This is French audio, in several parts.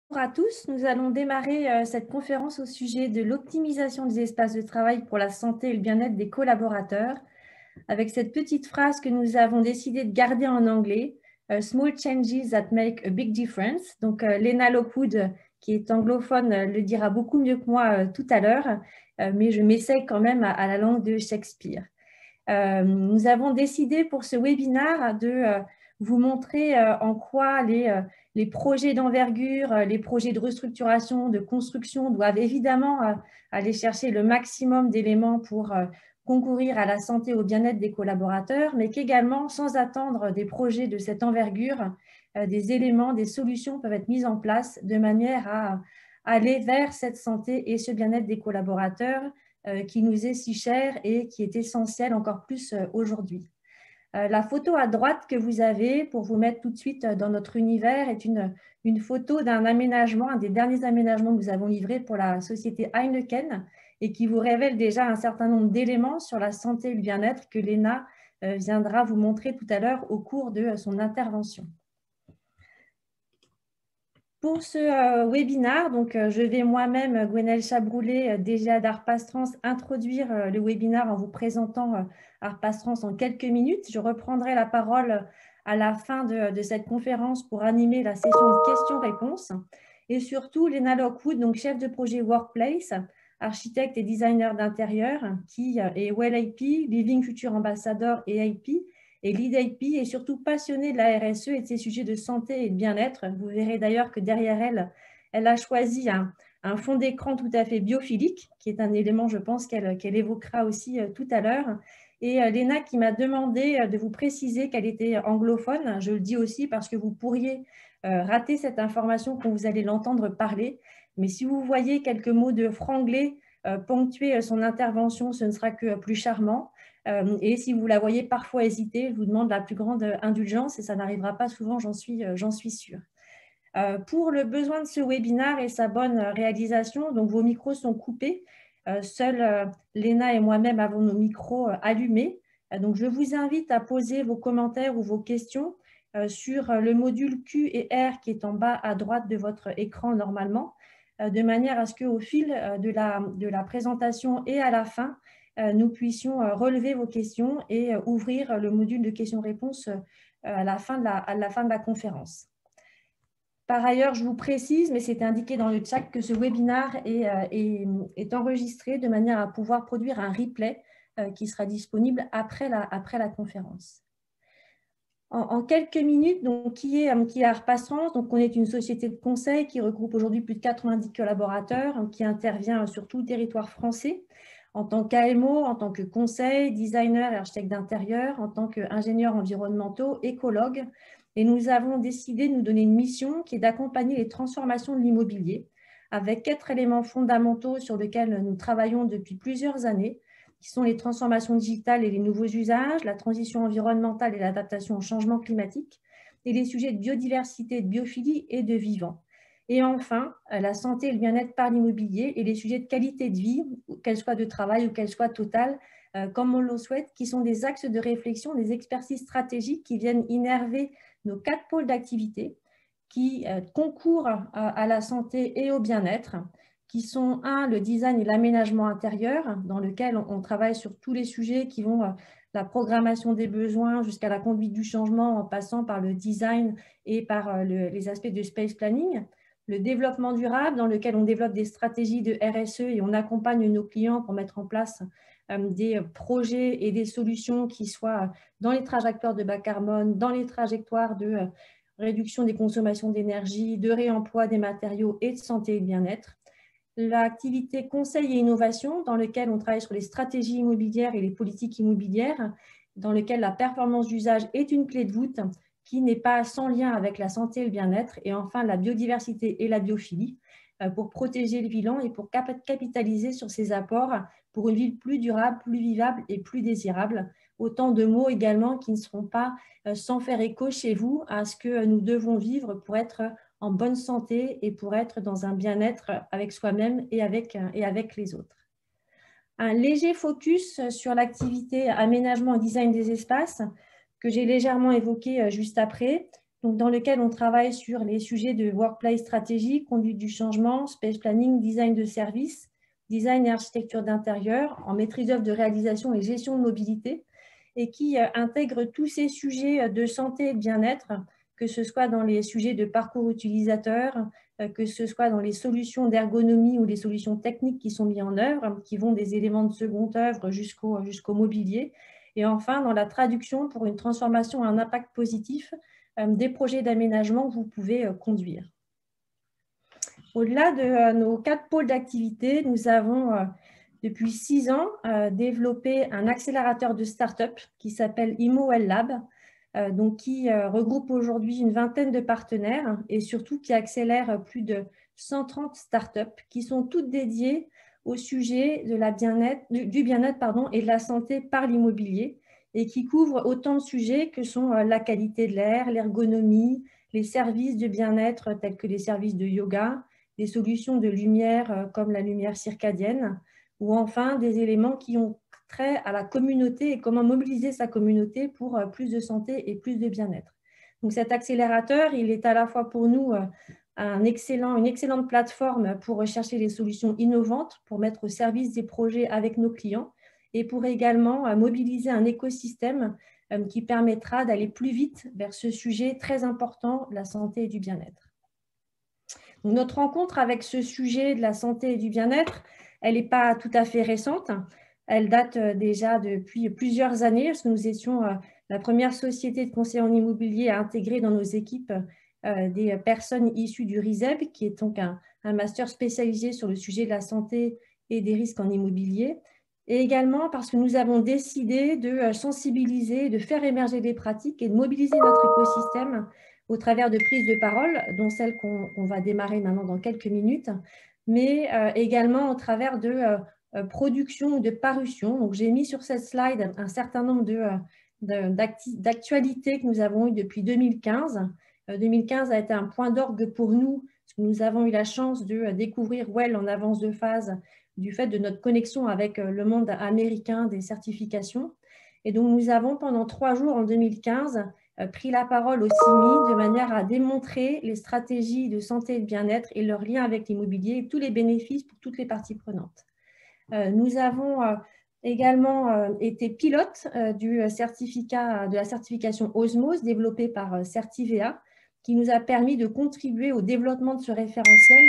Bonjour à tous, nous allons démarrer cette conférence au sujet de l'optimisation des espaces de travail pour la santé et le bien-être des collaborateurs, avec cette petite phrase que nous avons décidé de garder en anglais, Small changes that make a big difference. Donc, Lena Lockwood, qui est anglophone, le dira beaucoup mieux que moi tout à l'heure, mais je m'essaye quand même à la langue de Shakespeare. Nous avons décidé pour ce webinaire de vous montrer en quoi les projets d'envergure, les projets de restructuration, de construction doivent évidemment aller chercher le maximum d'éléments pour concourir à la santé et au bien-être des collaborateurs, mais qu'également, sans attendre des projets de cette envergure, des éléments, des solutions peuvent être mises en place de manière à aller vers cette santé et ce bien-être des collaborateurs qui nous est si cher et qui est essentiel encore plus aujourd'hui. La photo à droite que vous avez pour vous mettre tout de suite dans notre univers est une photo d'un aménagement, un des derniers aménagements que nous avons livré pour la société Heineken et qui vous révèle déjà un certain nombre d'éléments sur la santé et le bien-être que Léna viendra vous montrer tout à l'heure au cours de son intervention. Pour ce webinaire, donc, je vais moi-même, Gwenaëlle Chabroulet, DGA d'Arpastrans, introduire le webinaire en vous présentant Arpastrans en quelques minutes. Je reprendrai la parole à la fin de cette conférence pour animer la session de questions-réponses. Et surtout, Lena Lockwood, donc chef de projet Workplace, architecte et designer d'intérieur, qui est Well IP, Living Future Ambassador et IP, et lead IP est surtout passionnée de la RSE et de ses sujets de santé et de bien-être. Vous verrez d'ailleurs que derrière elle, elle a choisi un fond d'écran tout à fait biophilique, qui est un élément, je pense, qu'elle évoquera aussi tout à l'heure. Et Léna qui m'a demandé de vous préciser qu'elle était anglophone. Je le dis aussi parce que vous pourriez rater cette information quand vous allez l'entendre parler. Mais si vous voyez quelques mots de franglais ponctuer son intervention, ce ne sera que plus charmant. Et si vous la voyez parfois hésiter, je vous demande la plus grande indulgence et ça n'arrivera pas souvent, j'en suis sûre. Pour le besoin de ce webinaire et sa bonne réalisation, donc vos micros sont coupés. Seuls Léna et moi-même avons nos micros allumés. Donc je vous invite à poser vos commentaires ou vos questions sur le module Q et R qui est en bas à droite de votre écran normalement, de manière à ce qu'au fil de la présentation et à la fin, nous puissions relever vos questions et ouvrir le module de questions-réponses à la fin de la conférence. Par ailleurs, je vous précise, mais c'est indiqué dans le chat, que ce webinaire est enregistré de manière à pouvoir produire un replay qui sera disponible après la conférence. En quelques minutes, donc, qui est Arpastrans? Donc, on est une société de conseil qui regroupe aujourd'hui plus de 90 collaborateurs, qui intervient sur tout le territoire français en tant qu'AMO, en tant que conseil, designer et architecte d'intérieur, en tant qu'ingénieur environnementaux, écologue. Et nous avons décidé de nous donner une mission qui est d'accompagner les transformations de l'immobilier avec 4 éléments fondamentaux sur lesquels nous travaillons depuis plusieurs années, qui sont les transformations digitales et les nouveaux usages, la transition environnementale et l'adaptation au changement climatique, et les sujets de biodiversité, de biophilie et de vivant. Et enfin, la santé et le bien-être par l'immobilier et les sujets de qualité de vie, qu'elle soit de travail ou qu'elle soit totale, comme on le souhaite, qui sont des axes de réflexion, des expertises stratégiques qui viennent innerver nos 4 pôles d'activité, qui concourent à la santé et au bien-être, qui sont le design et l'aménagement intérieur, dans lequel on travaille sur tous les sujets qui vont la programmation des besoins jusqu'à la conduite du changement en passant par le design et par les aspects de space planning. Le développement durable, dans lequel on développe des stratégies de RSE et on accompagne nos clients pour mettre en place des projets et des solutions qui soient dans les trajectoires de bas carbone, dans les trajectoires de réduction des consommations d'énergie, de réemploi des matériaux et de santé et de bien-être. L'activité conseil et innovation, dans lequel on travaille sur les stratégies immobilières et les politiques immobilières, dans lequel la performance d'usage est une clé de voûte qui n'est pas sans lien avec la santé et le bien-être. Et enfin, la biodiversité et la biophilie, pour protéger le vivant et pour capitaliser sur ces apports pour une ville plus durable, plus vivable et plus désirable. Autant de mots également qui ne seront pas sans faire écho chez vous à ce que nous devons vivre pour être en bonne santé et pour être dans un bien-être avec soi-même et avec les autres. Un léger focus sur l'activité aménagement et design des espaces que j'ai légèrement évoqué juste après. donc dans lequel on travaille sur les sujets de workplace stratégie, conduite du changement, space planning, design de services, design et architecture d'intérieur, en maîtrise d'œuvre de réalisation et gestion de mobilité, et qui intègre tous ces sujets de santé et de bien-être, que ce soit dans les sujets de parcours utilisateur, que ce soit dans les solutions d'ergonomie ou les solutions techniques qui sont mises en œuvre, qui vont des éléments de seconde œuvre jusqu'au mobilier, et enfin dans la traduction pour une transformation à un impact positif des projets d'aménagement que vous pouvez conduire. Au-delà de nos 4 pôles d'activité, nous avons depuis 6 ans développé un accélérateur de start-up qui s'appelle ImoL Lab, donc qui regroupe aujourd'hui une vingtaine de partenaires et surtout qui accélère plus de 130 startups qui sont toutes dédiées au sujet de du bien-être et de la santé par l'immobilier et qui couvrent autant de sujets que sont la qualité de l'air, l'ergonomie, les services de bien-être tels que les services de yoga, des solutions de lumière comme la lumière circadienne ou enfin des éléments qui ont trait à la communauté et comment mobiliser sa communauté pour plus de santé et plus de bien-être. Donc cet accélérateur, il est à la fois pour nous une excellente plateforme pour rechercher les solutions innovantes, pour mettre au service des projets avec nos clients et pour également mobiliser un écosystème qui permettra d'aller plus vite vers ce sujet très important, la santé et du bien-être. Notre rencontre avec ce sujet de la santé et du bien-être, elle n'est pas tout à fait récente. Elle date déjà depuis plusieurs années, parce que nous étions la première société de conseil en immobilier à intégrer dans nos équipes des personnes issues du RISEB, qui est donc un master spécialisé sur le sujet de la santé et des risques en immobilier. Et également parce que nous avons décidé de sensibiliser, de faire émerger des pratiques et de mobiliser notre écosystème au travers de prises de parole, dont celle qu'on va démarrer maintenant dans quelques minutes, mais également au travers de production ou de parution. Donc, j'ai mis sur cette slide un certain nombre d'actualités que nous avons eues depuis 2015. 2015 a été un point d'orgue pour nous, parce que nous avons eu la chance de découvrir Well en avance de phase du fait de notre connexion avec le monde américain des certifications. Et donc, nous avons pendant 3 jours en 2015 pris la parole au CIMI de manière à démontrer les stratégies de santé et de bien-être et leur lien avec l'immobilier et tous les bénéfices pour toutes les parties prenantes. Nous avons également été pilote de la certification Osmose développée par Certivea, qui nous a permis de contribuer au développement de ce référentiel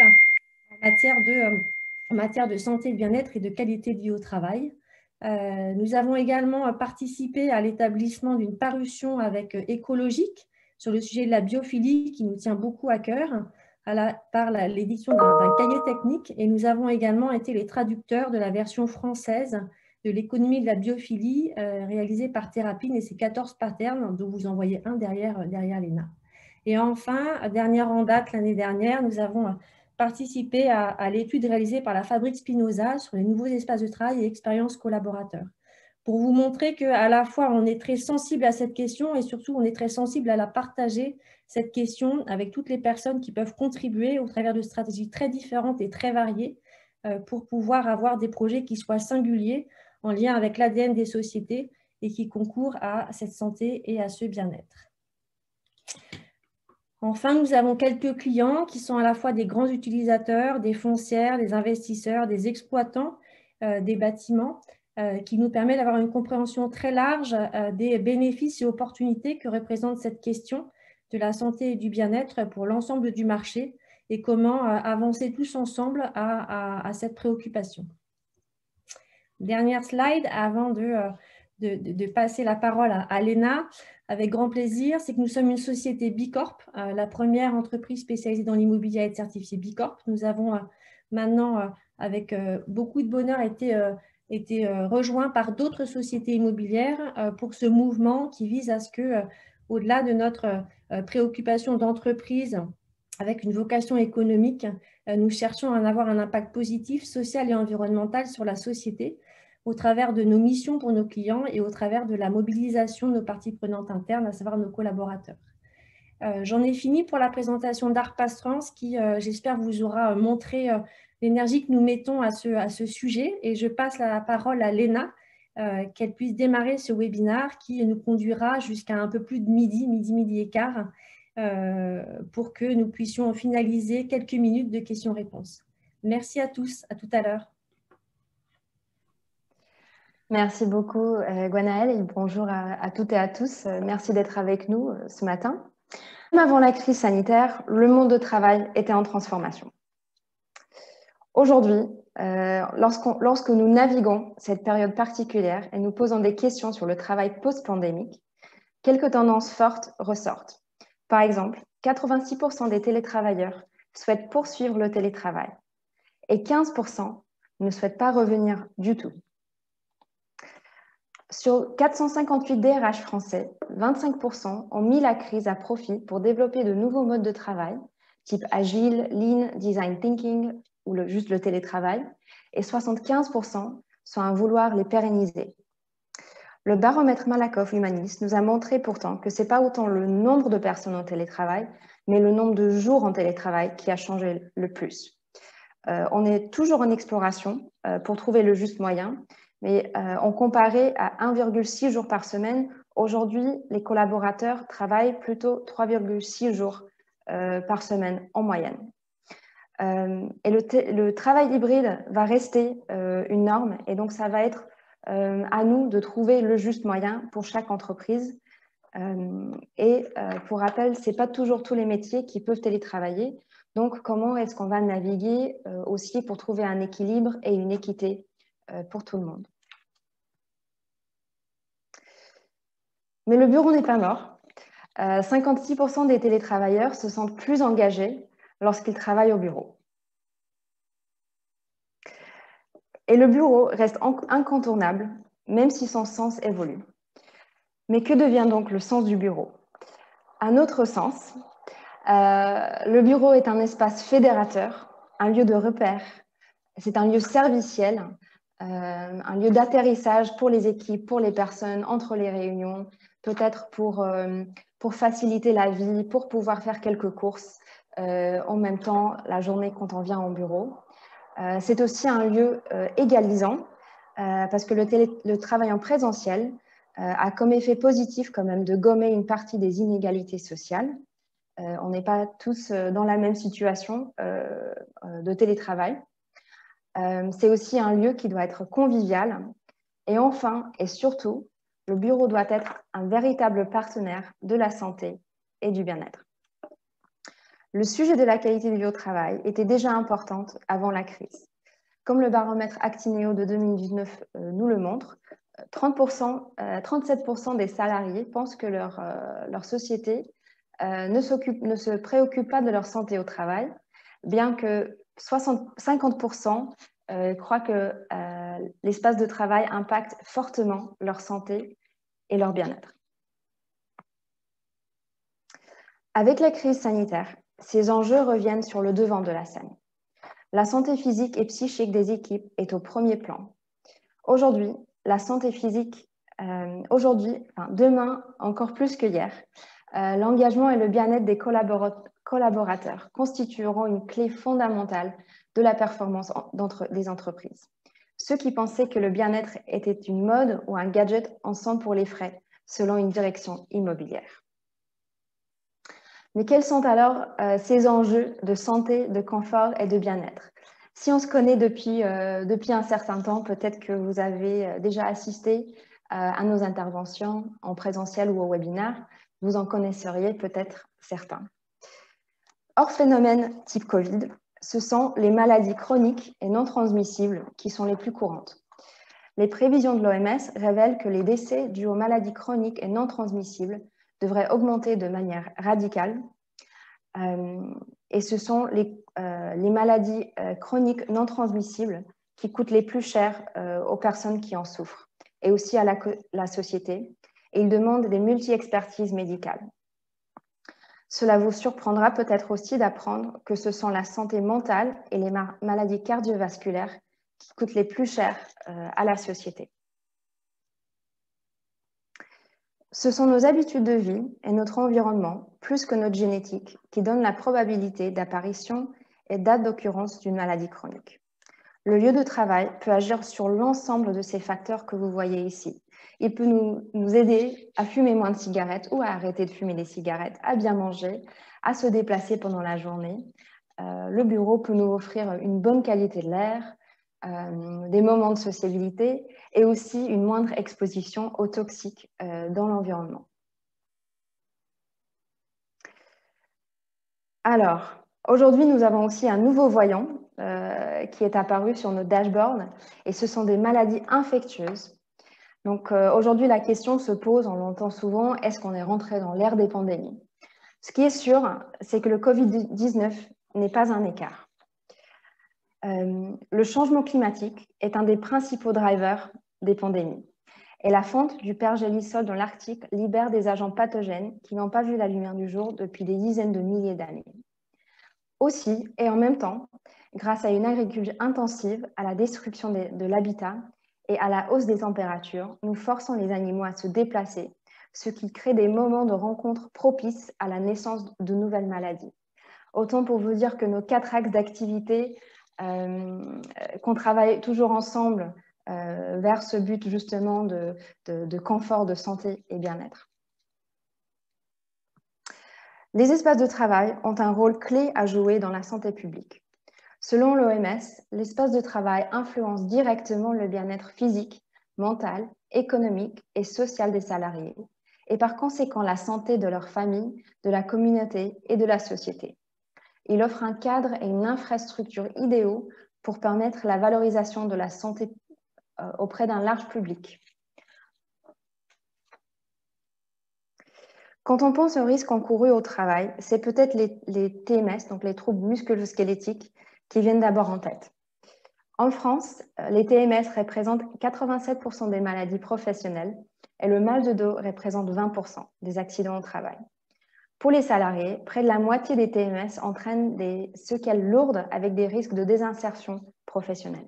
en matière de santé et de bien-être et de qualité de vie au travail. Nous avons également participé à l'établissement d'une parution avec Écologique sur le sujet de la biophilie qui nous tient beaucoup à cœur par l'édition d'un cahier technique et nous avons également été les traducteurs de la version française de l'économie de la biophilie réalisée par Thérapine et ses 14 patterns dont vous en voyez un derrière Léna. Et enfin, dernière en date l'année dernière, nous avons participé à l'étude réalisée par la Fabrique Spinoza sur les nouveaux espaces de travail et expériences collaborateurs. Pour vous montrer qu'à la fois, on est très sensible à cette question et surtout, on est très sensible à la partager, cette question, avec toutes les personnes qui peuvent contribuer au travers de stratégies très différentes et très variées pour pouvoir avoir des projets qui soient singuliers en lien avec l'ADN des sociétés et qui concourent à cette santé et à ce bien-être. Enfin, nous avons quelques clients qui sont à la fois des grands utilisateurs, des foncières, des investisseurs, des exploitants des bâtiments, qui nous permet d'avoir une compréhension très large des bénéfices et opportunités que représente cette question de la santé et du bien-être pour l'ensemble du marché et comment avancer tous ensemble à cette préoccupation. Dernière slide avant de passer la parole à Léna. Avec grand plaisir, c'est que nous sommes une société Bicorp, la première entreprise spécialisée dans l'immobilier à être certifiée Bicorp. Nous avons maintenant, avec beaucoup de bonheur, été rejoints par d'autres sociétés immobilières pour ce mouvement qui vise à ce que, au-delà de notre préoccupation d'entreprise avec une vocation économique, nous cherchons à avoir un impact positif, social et environnemental sur la société, au travers de nos missions pour nos clients et au travers de la mobilisation de nos parties prenantes internes, à savoir nos collaborateurs. J'en ai fini pour la présentation d'Arpastrans qui, j'espère, vous aura montré l'énergie que nous mettons à ce sujet. Et je passe la parole à Léna, qu'elle puisse démarrer ce webinaire qui nous conduira jusqu'à un peu plus de midi et quart, pour que nous puissions finaliser quelques minutes de questions-réponses. Merci à tous, à tout à l'heure. Merci beaucoup Gwenaëlle et bonjour à toutes et à tous. Merci d'être avec nous ce matin. Même avant la crise sanitaire, le monde du travail était en transformation. Aujourd'hui, lorsque nous naviguons cette période particulière et nous posons des questions sur le travail post-pandémique, quelques tendances fortes ressortent. Par exemple, 86% des télétravailleurs souhaitent poursuivre le télétravail et 15% ne souhaitent pas revenir du tout. Sur 458 DRH français, 25% ont mis la crise à profit pour développer de nouveaux modes de travail, type agile, lean, design thinking ou juste le télétravail, et 75% sont à vouloir les pérenniser. Le baromètre Malakoff Humanis nous a montré pourtant que ce n'est pas autant le nombre de personnes en télétravail, mais le nombre de jours en télétravail qui a changé le plus. On est toujours en exploration pour trouver le juste moyen, mais on comparait à 1,6 jours par semaine. Aujourd'hui, les collaborateurs travaillent plutôt 3,6 jours par semaine en moyenne. Et le travail hybride va rester une norme et donc ça va être à nous de trouver le juste moyen pour chaque entreprise. Pour rappel, ce n'est pas toujours tous les métiers qui peuvent télétravailler. Donc, comment est-ce qu'on va naviguer aussi pour trouver un équilibre et une équité pour tout le monde? Mais le bureau n'est pas mort. 56% des télétravailleurs se sentent plus engagés lorsqu'ils travaillent au bureau. Et le bureau reste incontournable, même si son sens évolue. Mais que devient donc le sens du bureau? À notre sens, le bureau est un espace fédérateur, un lieu de repère. C'est un lieu serviciel, un lieu d'atterrissage pour les équipes, pour les personnes, entre les réunions, peut-être pour faciliter la vie, pour pouvoir faire quelques courses en même temps la journée quand on vient au bureau. C'est aussi un lieu égalisant parce que le travail en présentiel a comme effet positif quand même de gommer une partie des inégalités sociales. On n'est pas tous dans la même situation de télétravail. C'est aussi un lieu qui doit être convivial. Et enfin, et surtout, le bureau doit être un véritable partenaire de la santé et du bien-être. Le sujet de la qualité de vie au travail était déjà importante avant la crise. Comme le baromètre Actineo de 2019 nous le montre, 37% des salariés pensent que leur société ne se préoccupe pas de leur santé au travail, bien que 50% croient que l'espace de travail impacte fortement leur santé et leur bien-être. Avec la crise sanitaire, ces enjeux reviennent sur le devant de la scène. La santé physique et psychique des équipes est au premier plan. Aujourd'hui, la santé physique, demain encore plus que hier, l'engagement et le bien-être des collaborateurs constitueront une clé fondamentale de la performance des entreprises. Ceux qui pensaient que le bien-être était une mode ou un gadget en sont pour les frais, selon une direction immobilière. Mais quels sont alors ces enjeux de santé, de confort et de bien-être? Si on se connaît depuis un certain temps, peut-être que vous avez déjà assisté à nos interventions en présentiel ou au webinaire, vous en connaisseriez peut-être certains. Hors phénomène type Covid, ce sont les maladies chroniques et non transmissibles qui sont les plus courantes. Les prévisions de l'OMS révèlent que les décès dus aux maladies chroniques et non transmissibles devraient augmenter de manière radicale. Et ce sont les maladies chroniques non transmissibles qui coûtent les plus cher aux personnes qui en souffrent et aussi à la société. Et ils demandent des multi-expertises médicales. Cela vous surprendra peut-être aussi d'apprendre que ce sont la santé mentale et les maladies cardiovasculaires qui coûtent les plus cher à la société. Ce sont nos habitudes de vie et notre environnement, plus que notre génétique, qui donnent la probabilité d'apparition et date d'occurrence d'une maladie chronique. Le lieu de travail peut agir sur l'ensemble de ces facteurs que vous voyez ici. Il peut nous aider à fumer moins de cigarettes ou à arrêter de fumer des cigarettes, à bien manger, à se déplacer pendant la journée. Le bureau peut nous offrir une bonne qualité de l'air, des moments de sociabilité et aussi une moindre exposition aux toxiques dans l'environnement. Alors, aujourd'hui, nous avons aussi un nouveau voyant qui est apparu sur notre dashboard et ce sont des maladies infectieuses. Donc aujourd'hui, la question se pose, on l'entend souvent, est-ce qu'on est rentré dans l'ère des pandémies? Ce qui est sûr, c'est que le Covid-19 n'est pas un écart. Le changement climatique est un des principaux drivers des pandémies. Et la fonte du pergélisol dans l'Arctique libère des agents pathogènes qui n'ont pas vu la lumière du jour depuis des dizaines de milliers d'années. Aussi, et en même temps, grâce à une agriculture intensive, à la destruction de l'habitat et à la hausse des températures, nous forçons les animaux à se déplacer, ce qui crée des moments de rencontre propices à la naissance de nouvelles maladies. Autant pour vous dire que nos 4 axes d'activité, qu'on travaille toujours ensemble vers ce but justement de confort, de santé et bien-être. Les espaces de travail ont un rôle clé à jouer dans la santé publique. Selon l'OMS, l'espace de travail influence directement le bien-être physique, mental, économique et social des salariés, et par conséquent la santé de leur famille, de la communauté et de la société. Il offre un cadre et une infrastructure idéaux pour permettre la valorisation de la santé auprès d'un large public. Quand on pense aux risques encourus au travail, c'est peut-être les TMS, donc les troubles musculo-squelettiques, qui viennent d'abord en tête. En France, les TMS représentent 87% des maladies professionnelles et le mal de dos représente 20% des accidents au travail. Pour les salariés, près de la moitié des TMS entraînent des séquelles lourdes avec des risques de désinsertion professionnelle.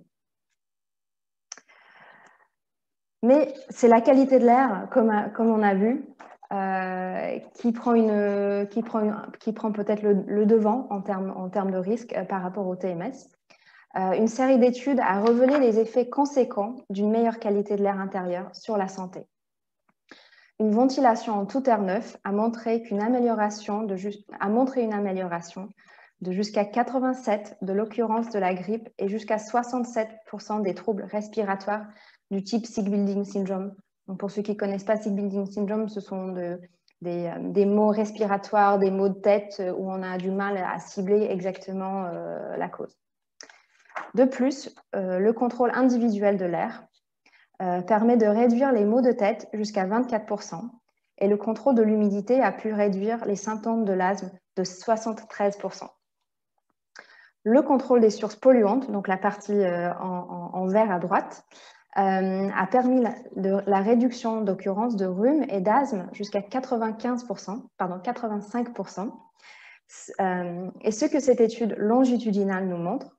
Mais c'est la qualité de l'air, comme on a vu, qui prend peut-être le devant en termes de risque par rapport au TMS. Une série d'études a révélé les effets conséquents d'une meilleure qualité de l'air intérieur sur la santé. Une ventilation en tout air neuf a montré une amélioration de jusqu'à 87% de l'occurrence de la grippe et jusqu'à 67% des troubles respiratoires du type sick building syndrome. Donc pour ceux qui ne connaissent pas sick building syndrome, ce sont des maux respiratoires, des maux de tête où on a du mal à cibler exactement la cause. De plus, le contrôle individuel de l'air permet de réduire les maux de tête jusqu'à 24% et le contrôle de l'humidité a pu réduire les symptômes de l'asthme de 73%. Le contrôle des sources polluantes, donc la partie en vert à droite, a permis la réduction d'occurrence de rhume et d'asthme jusqu'à 85%. Et ce que cette étude longitudinale nous montre,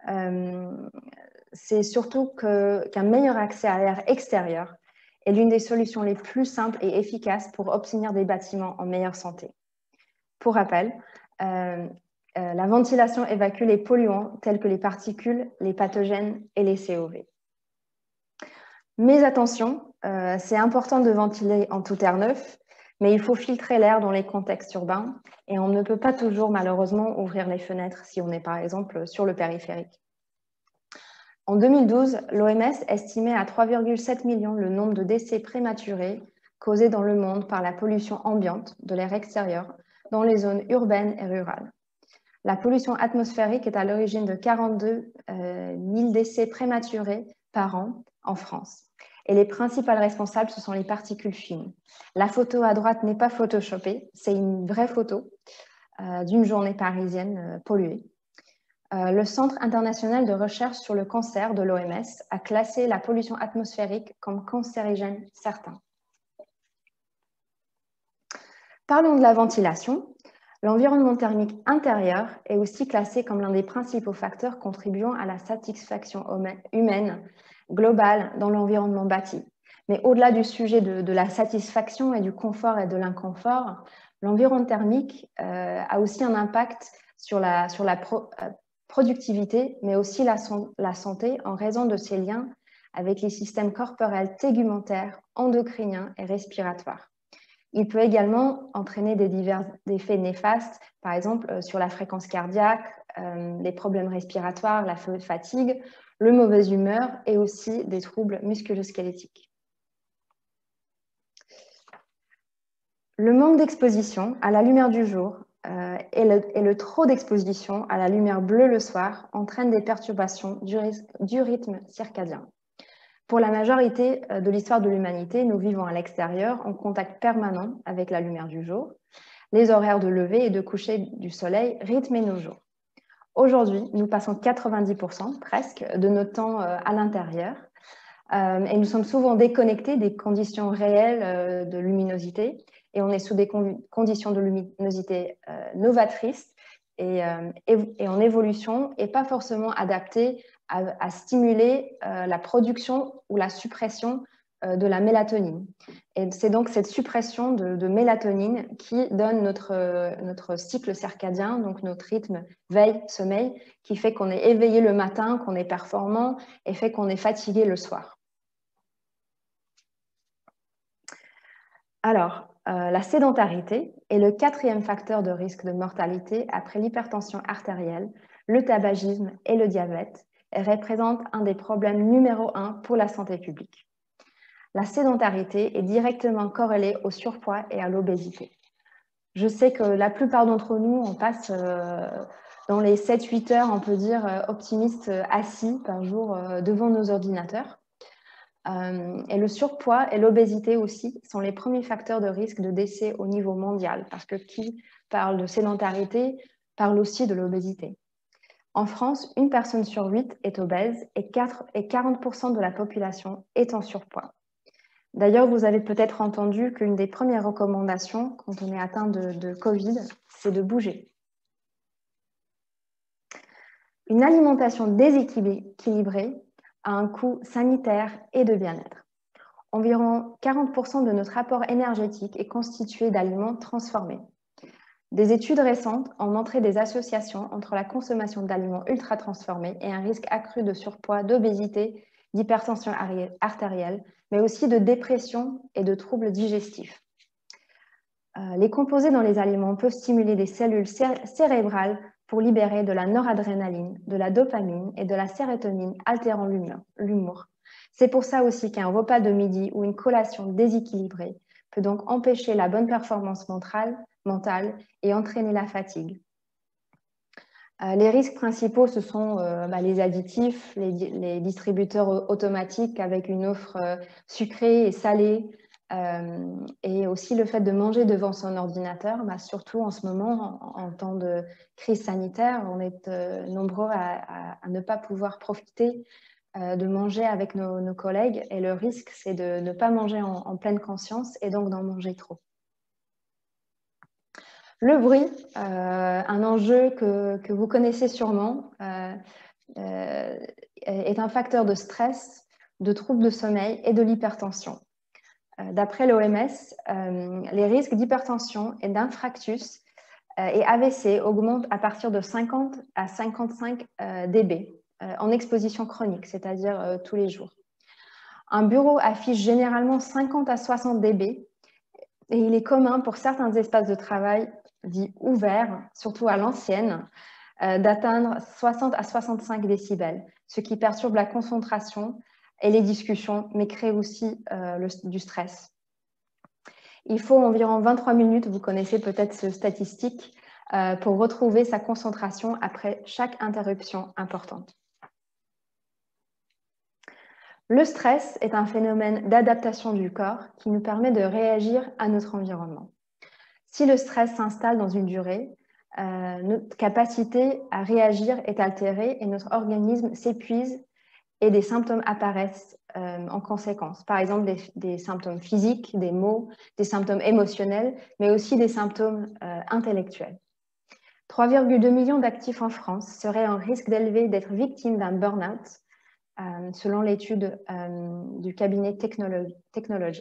c'est surtout qu'un meilleur accès à l'air extérieur est l'une des solutions les plus simples et efficaces pour obtenir des bâtiments en meilleure santé. Pour rappel, la ventilation évacue les polluants tels que les particules, les pathogènes et les COV. Mais attention, c'est important de ventiler en tout air neuf, mais il faut filtrer l'air dans les contextes urbains et on ne peut pas toujours malheureusement ouvrir les fenêtres si on est par exemple sur le périphérique. En 2012, l'OMS estimait à 3,7 millions le nombre de décès prématurés causés dans le monde par la pollution ambiante de l'air extérieur dans les zones urbaines et rurales. La pollution atmosphérique est à l'origine de 42 000 décès prématurés par an en France. Et les principales responsables, ce sont les particules fines. La photo à droite n'est pas photoshopée, c'est une vraie photo d'une journée parisienne polluée. Le Centre international de recherche sur le cancer de l'OMS a classé la pollution atmosphérique comme cancérigène certain. Parlons de la ventilation. L'environnement thermique intérieur est aussi classé comme l'un des principaux facteurs contribuant à la satisfaction humaine globale dans l'environnement bâti. Mais au-delà du sujet de la satisfaction et du confort et de l'inconfort, l'environnement thermique a aussi un impact sur la productivité, mais aussi la santé en raison de ses liens avec les systèmes corporels tégumentaires, endocriniens et respiratoires. Il peut également entraîner des divers effets néfastes, par exemple sur la fréquence cardiaque, les problèmes respiratoires, la fatigue, le mauvaise humeur et aussi des troubles musculo-squelettiques. Le manque d'exposition à la lumière du jour et le trop d'exposition à la lumière bleue le soir entraînent des perturbations du rythme circadien. Pour la majorité de l'histoire de l'humanité, nous vivons à l'extérieur en contact permanent avec la lumière du jour. Les horaires de lever et de coucher du soleil rythmaient nos jours. Aujourd'hui, nous passons 90% presque de notre temps à l'intérieur et nous sommes souvent déconnectés des conditions réelles de luminosité et on est sous des conditions de luminosité novatrices et en évolution et pas forcément adaptées à stimuler la production ou la suppression de la mélatonine. Et c'est donc cette suppression de mélatonine qui donne notre cycle circadien, donc notre rythme veille-sommeil, qui fait qu'on est éveillé le matin, qu'on est performant et fait qu'on est fatigué le soir. Alors, la sédentarité est le 4e facteur de risque de mortalité après l'hypertension artérielle, le tabagisme et le diabète, et représente un des problèmes numéro 1 pour la santé publique. La sédentarité est directement corrélée au surpoids et à l'obésité. Je sais que la plupart d'entre nous, on passe dans les 7-8 heures, on peut dire, optimistes assis par jour devant nos ordinateurs. Et le surpoids et l'obésité aussi sont les premiers facteurs de risque de décès au niveau mondial, parce que qui parle de sédentarité parle aussi de l'obésité. En France, 1 personne sur 8 est obèse et 40% de la population est en surpoids. D'ailleurs, vous avez peut-être entendu qu'une des premières recommandations quand on est atteint de Covid, c'est de bouger. Une alimentation déséquilibrée a un coût sanitaire et de bien-être. Environ 40% de notre apport énergétique est constitué d'aliments transformés. Des études récentes ont montré des associations entre la consommation d'aliments ultra-transformés et un risque accru de surpoids, d'obésité, d'hypertension artérielle, mais aussi de dépression et de troubles digestifs. Les composés dans les aliments peuvent stimuler des cellules cérébrales pour libérer de la noradrénaline, de la dopamine et de la sérotonine, altérant l'humour. C'est pour ça aussi qu'un repas de midi ou une collation déséquilibrée peut donc empêcher la bonne performance mentale et entraîner la fatigue. Les risques principaux, ce sont les additifs, les distributeurs automatiques avec une offre sucrée et salée, et aussi le fait de manger devant son ordinateur, surtout en ce moment, en temps de crise sanitaire, on est nombreux à ne pas pouvoir profiter de manger avec nos collègues, et le risque, c'est de ne pas manger en pleine conscience et donc d'en manger trop. Le bruit, un enjeu que vous connaissez sûrement, est un facteur de stress, de troubles de sommeil et de l'hypertension. D'après l'OMS, les risques d'hypertension et d'infarctus et AVC augmentent à partir de 50 à 55 dB en exposition chronique, c'est-à-dire tous les jours. Un bureau affiche généralement 50 à 60 dB et il est commun pour certains espaces de travail dits ouverts, surtout à l'ancienne, d'atteindre 60 à 65 décibels, ce qui perturbe la concentration et les discussions, mais crée aussi du stress. Il faut environ 23 minutes, vous connaissez peut-être cette statistique, pour retrouver sa concentration après chaque interruption importante. Le stress est un phénomène d'adaptation du corps qui nous permet de réagir à notre environnement. Si le stress s'installe dans une durée, notre capacité à réagir est altérée et notre organisme s'épuise et des symptômes apparaissent en conséquence. Par exemple, des symptômes physiques, des maux, des symptômes émotionnels, mais aussi des symptômes intellectuels. 3,2 millions d'actifs en France seraient en risque d'élevé d'être victimes d'un burn-out, selon l'étude du cabinet Technologia.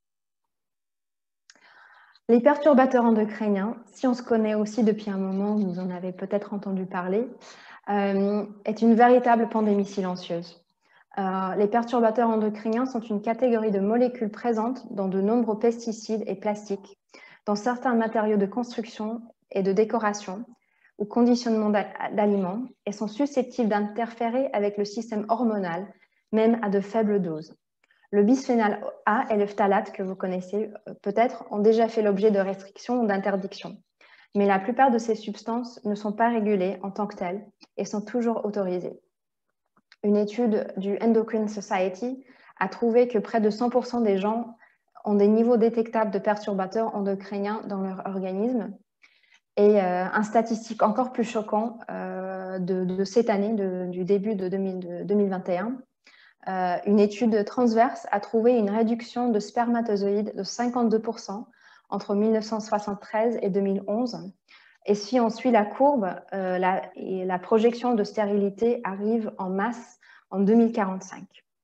Les perturbateurs endocriniens, si on se connaît aussi depuis un moment, vous en avez peut-être entendu parler, est une véritable pandémie silencieuse. Les perturbateurs endocriniens sont une catégorie de molécules présentes dans de nombreux pesticides et plastiques, dans certains matériaux de construction et de décoration ou conditionnement d'aliments, et sont susceptibles d'interférer avec le système hormonal, même à de faibles doses. Le bisphénol A et le phtalate, que vous connaissez peut-être, ont déjà fait l'objet de restrictions ou d'interdictions. Mais la plupart de ces substances ne sont pas régulées en tant que telles et sont toujours autorisées. Une étude du Endocrine Society a trouvé que près de 100% des gens ont des niveaux détectables de perturbateurs endocriniens dans leur organisme. Et un statistique encore plus choquant de cette année, du début de 2021, une étude transverse a trouvé une réduction de spermatozoïdes de 52% entre 1973 et 2011. Et si on suit la courbe, la projection de stérilité arrive en masse en 2045.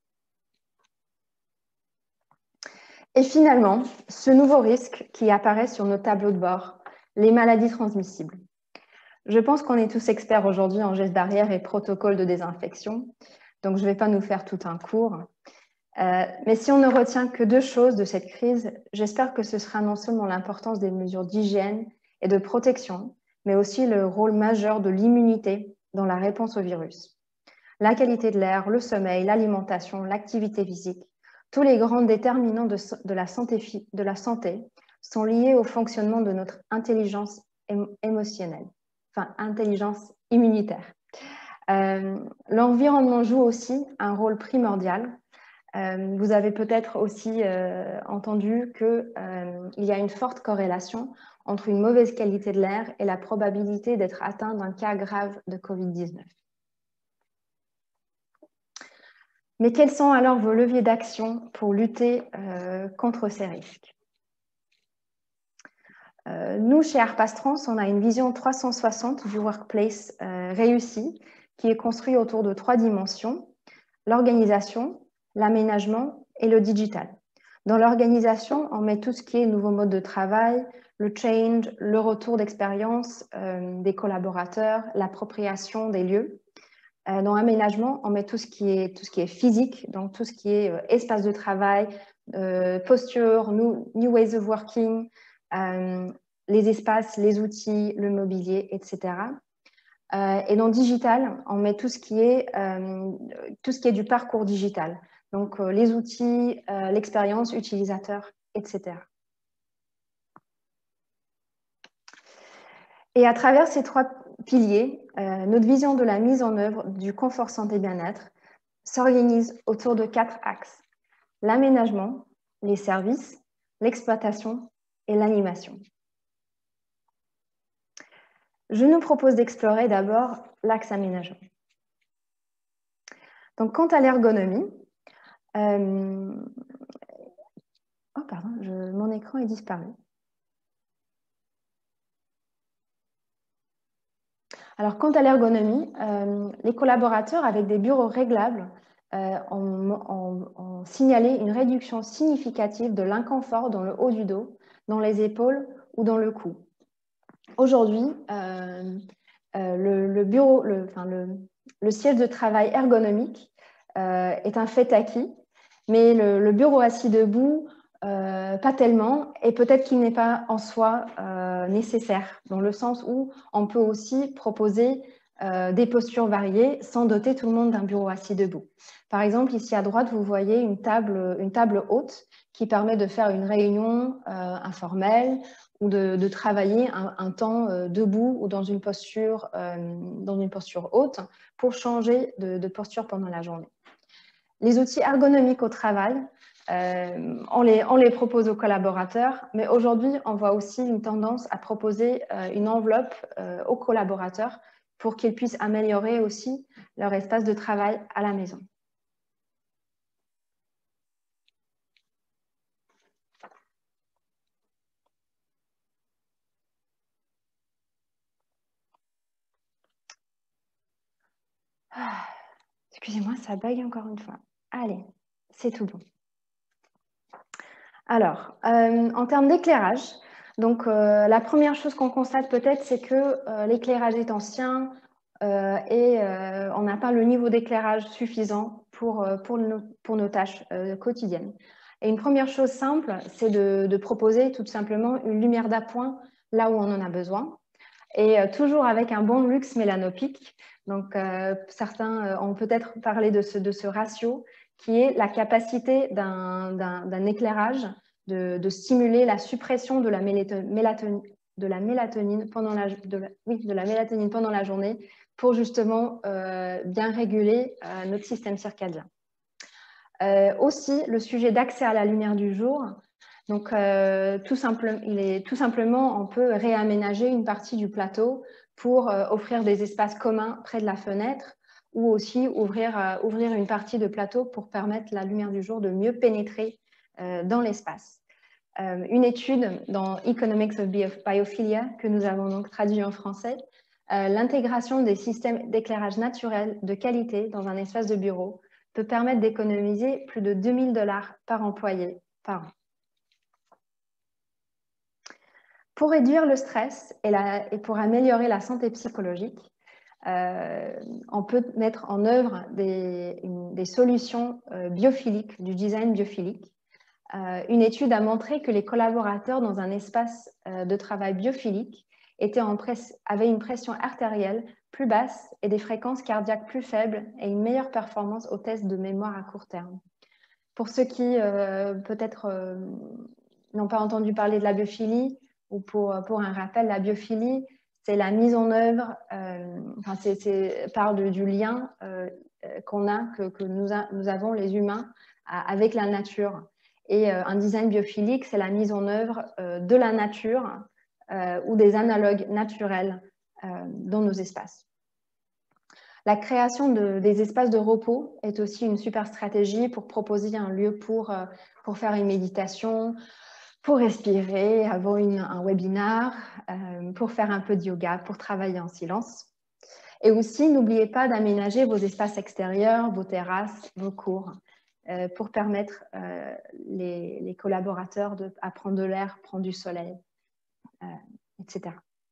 Et finalement, ce nouveau risque qui apparaît sur nos tableaux de bord, les maladies transmissibles. Je pense qu'on est tous experts aujourd'hui en gestes barrières et protocoles de désinfection, donc je ne vais pas nous faire tout un cours. Mais si on ne retient que deux choses de cette crise, j'espère que ce sera non seulement l'importance des mesures d'hygiène et de protection, mais aussi le rôle majeur de l'immunité dans la réponse au virus. La qualité de l'air, le sommeil, l'alimentation, l'activité physique, tous les grands déterminants de la santé sont liés au fonctionnement de notre intelligence émotionnelle, enfin intelligence immunitaire. L'environnement joue aussi un rôle primordial. Vous avez peut-être aussi entendu qu'il y a une forte corrélation entre une mauvaise qualité de l'air et la probabilité d'être atteint d'un cas grave de Covid-19. Mais quels sont alors vos leviers d'action pour lutter contre ces risques? Nous, chez Arpastrans, on a une vision 360 du workplace réussi qui est construit autour de 3 dimensions, l'organisation, l'aménagement et le digital. Dans l'organisation, on met tout ce qui est nouveau mode de travail, le change, le retour d'expérience des collaborateurs, l'appropriation des lieux. Dans l'aménagement, on met tout ce qui est physique, donc tout ce qui est espace de travail, posture, new ways of working, les espaces, les outils, le mobilier, etc. Et dans digital, on met tout ce qui est du parcours digital, donc les outils, l'expérience utilisateur, etc. Et à travers ces 3 piliers, notre vision de la mise en œuvre du confort santé bien-être s'organise autour de 4 axes: l'aménagement, les services, l'exploitation et l'animation. Je nous propose d'explorer d'abord l'axe aménagement. Donc, quant à l'ergonomie, oh pardon, mon écran est disparu. Alors, quant à l'ergonomie, les collaborateurs avec des bureaux réglables ont signalé une réduction significative de l'inconfort dans le haut du dos, dans les épaules ou dans le cou. Aujourd'hui, le siège de travail ergonomique est un fait acquis, mais le bureau assis debout, pas tellement, et peut-être qu'il n'est pas en soi nécessaire, dans le sens où on peut aussi proposer des postures variées sans doter tout le monde d'un bureau assis debout. Par exemple, ici à droite, vous voyez une table haute qui permet de faire une réunion informelle ou de travailler un temps debout ou dans une posture haute pour changer de posture pendant la journée. Les outils ergonomiques au travail, on les propose aux collaborateurs, mais aujourd'hui, on voit aussi une tendance à proposer une enveloppe aux collaborateurs pour qu'ils puissent améliorer aussi leur espace de travail à la maison. Excusez-moi, ça bug encore une fois. Allez, c'est tout bon. Alors, en termes d'éclairage, donc la première chose qu'on constate peut-être, c'est que l'éclairage est ancien, on n'a pas le niveau d'éclairage suffisant pour nos tâches quotidiennes. Et une première chose simple, c'est de proposer tout simplement une lumière d'appoint là où on en a besoin, et toujours avec un bon luxe mélanopique. Donc, certains ont peut-être parlé de ce ratio, qui est la capacité d'un éclairage de stimuler la suppression de la mélatonine pendant la journée, pour justement bien réguler notre système circadien. Aussi, le sujet d'accès à la lumière du jour. Donc, tout simplement, on peut réaménager une partie du plateau pour offrir des espaces communs près de la fenêtre, ou aussi ouvrir une partie de plateau pour permettre la lumière du jour de mieux pénétrer dans l'espace. Une étude dans Economics of Biophilia, que nous avons donc traduit en français, l'intégration des systèmes d'éclairage naturel de qualité dans un espace de bureau peut permettre d'économiser plus de 2 000 $ par employé par an. Pour réduire le stress et pour améliorer la santé psychologique, on peut mettre en œuvre des solutions biophiliques, du design biophilique. Une étude a montré que les collaborateurs dans un espace de travail biophilique avaient une pression artérielle plus basse et des fréquences cardiaques plus faibles et une meilleure performance aux tests de mémoire à court terme. Pour ceux qui peut-être n'ont pas entendu parler de la biophilie, ou pour un rappel, la biophilie, c'est la mise en œuvre, parle du lien que nous avons les humains avec la nature. Et un design biophilique, c'est la mise en œuvre de la nature ou des analogues naturels dans nos espaces. La création des espaces de repos est aussi une super stratégie pour proposer un lieu pour faire une méditation, pour respirer avant un webinar, pour faire un peu de yoga, pour travailler en silence. Et aussi, n'oubliez pas d'aménager vos espaces extérieurs, vos terrasses, vos cours, pour permettre les collaborateurs à prendre de l'air, prendre du soleil, etc.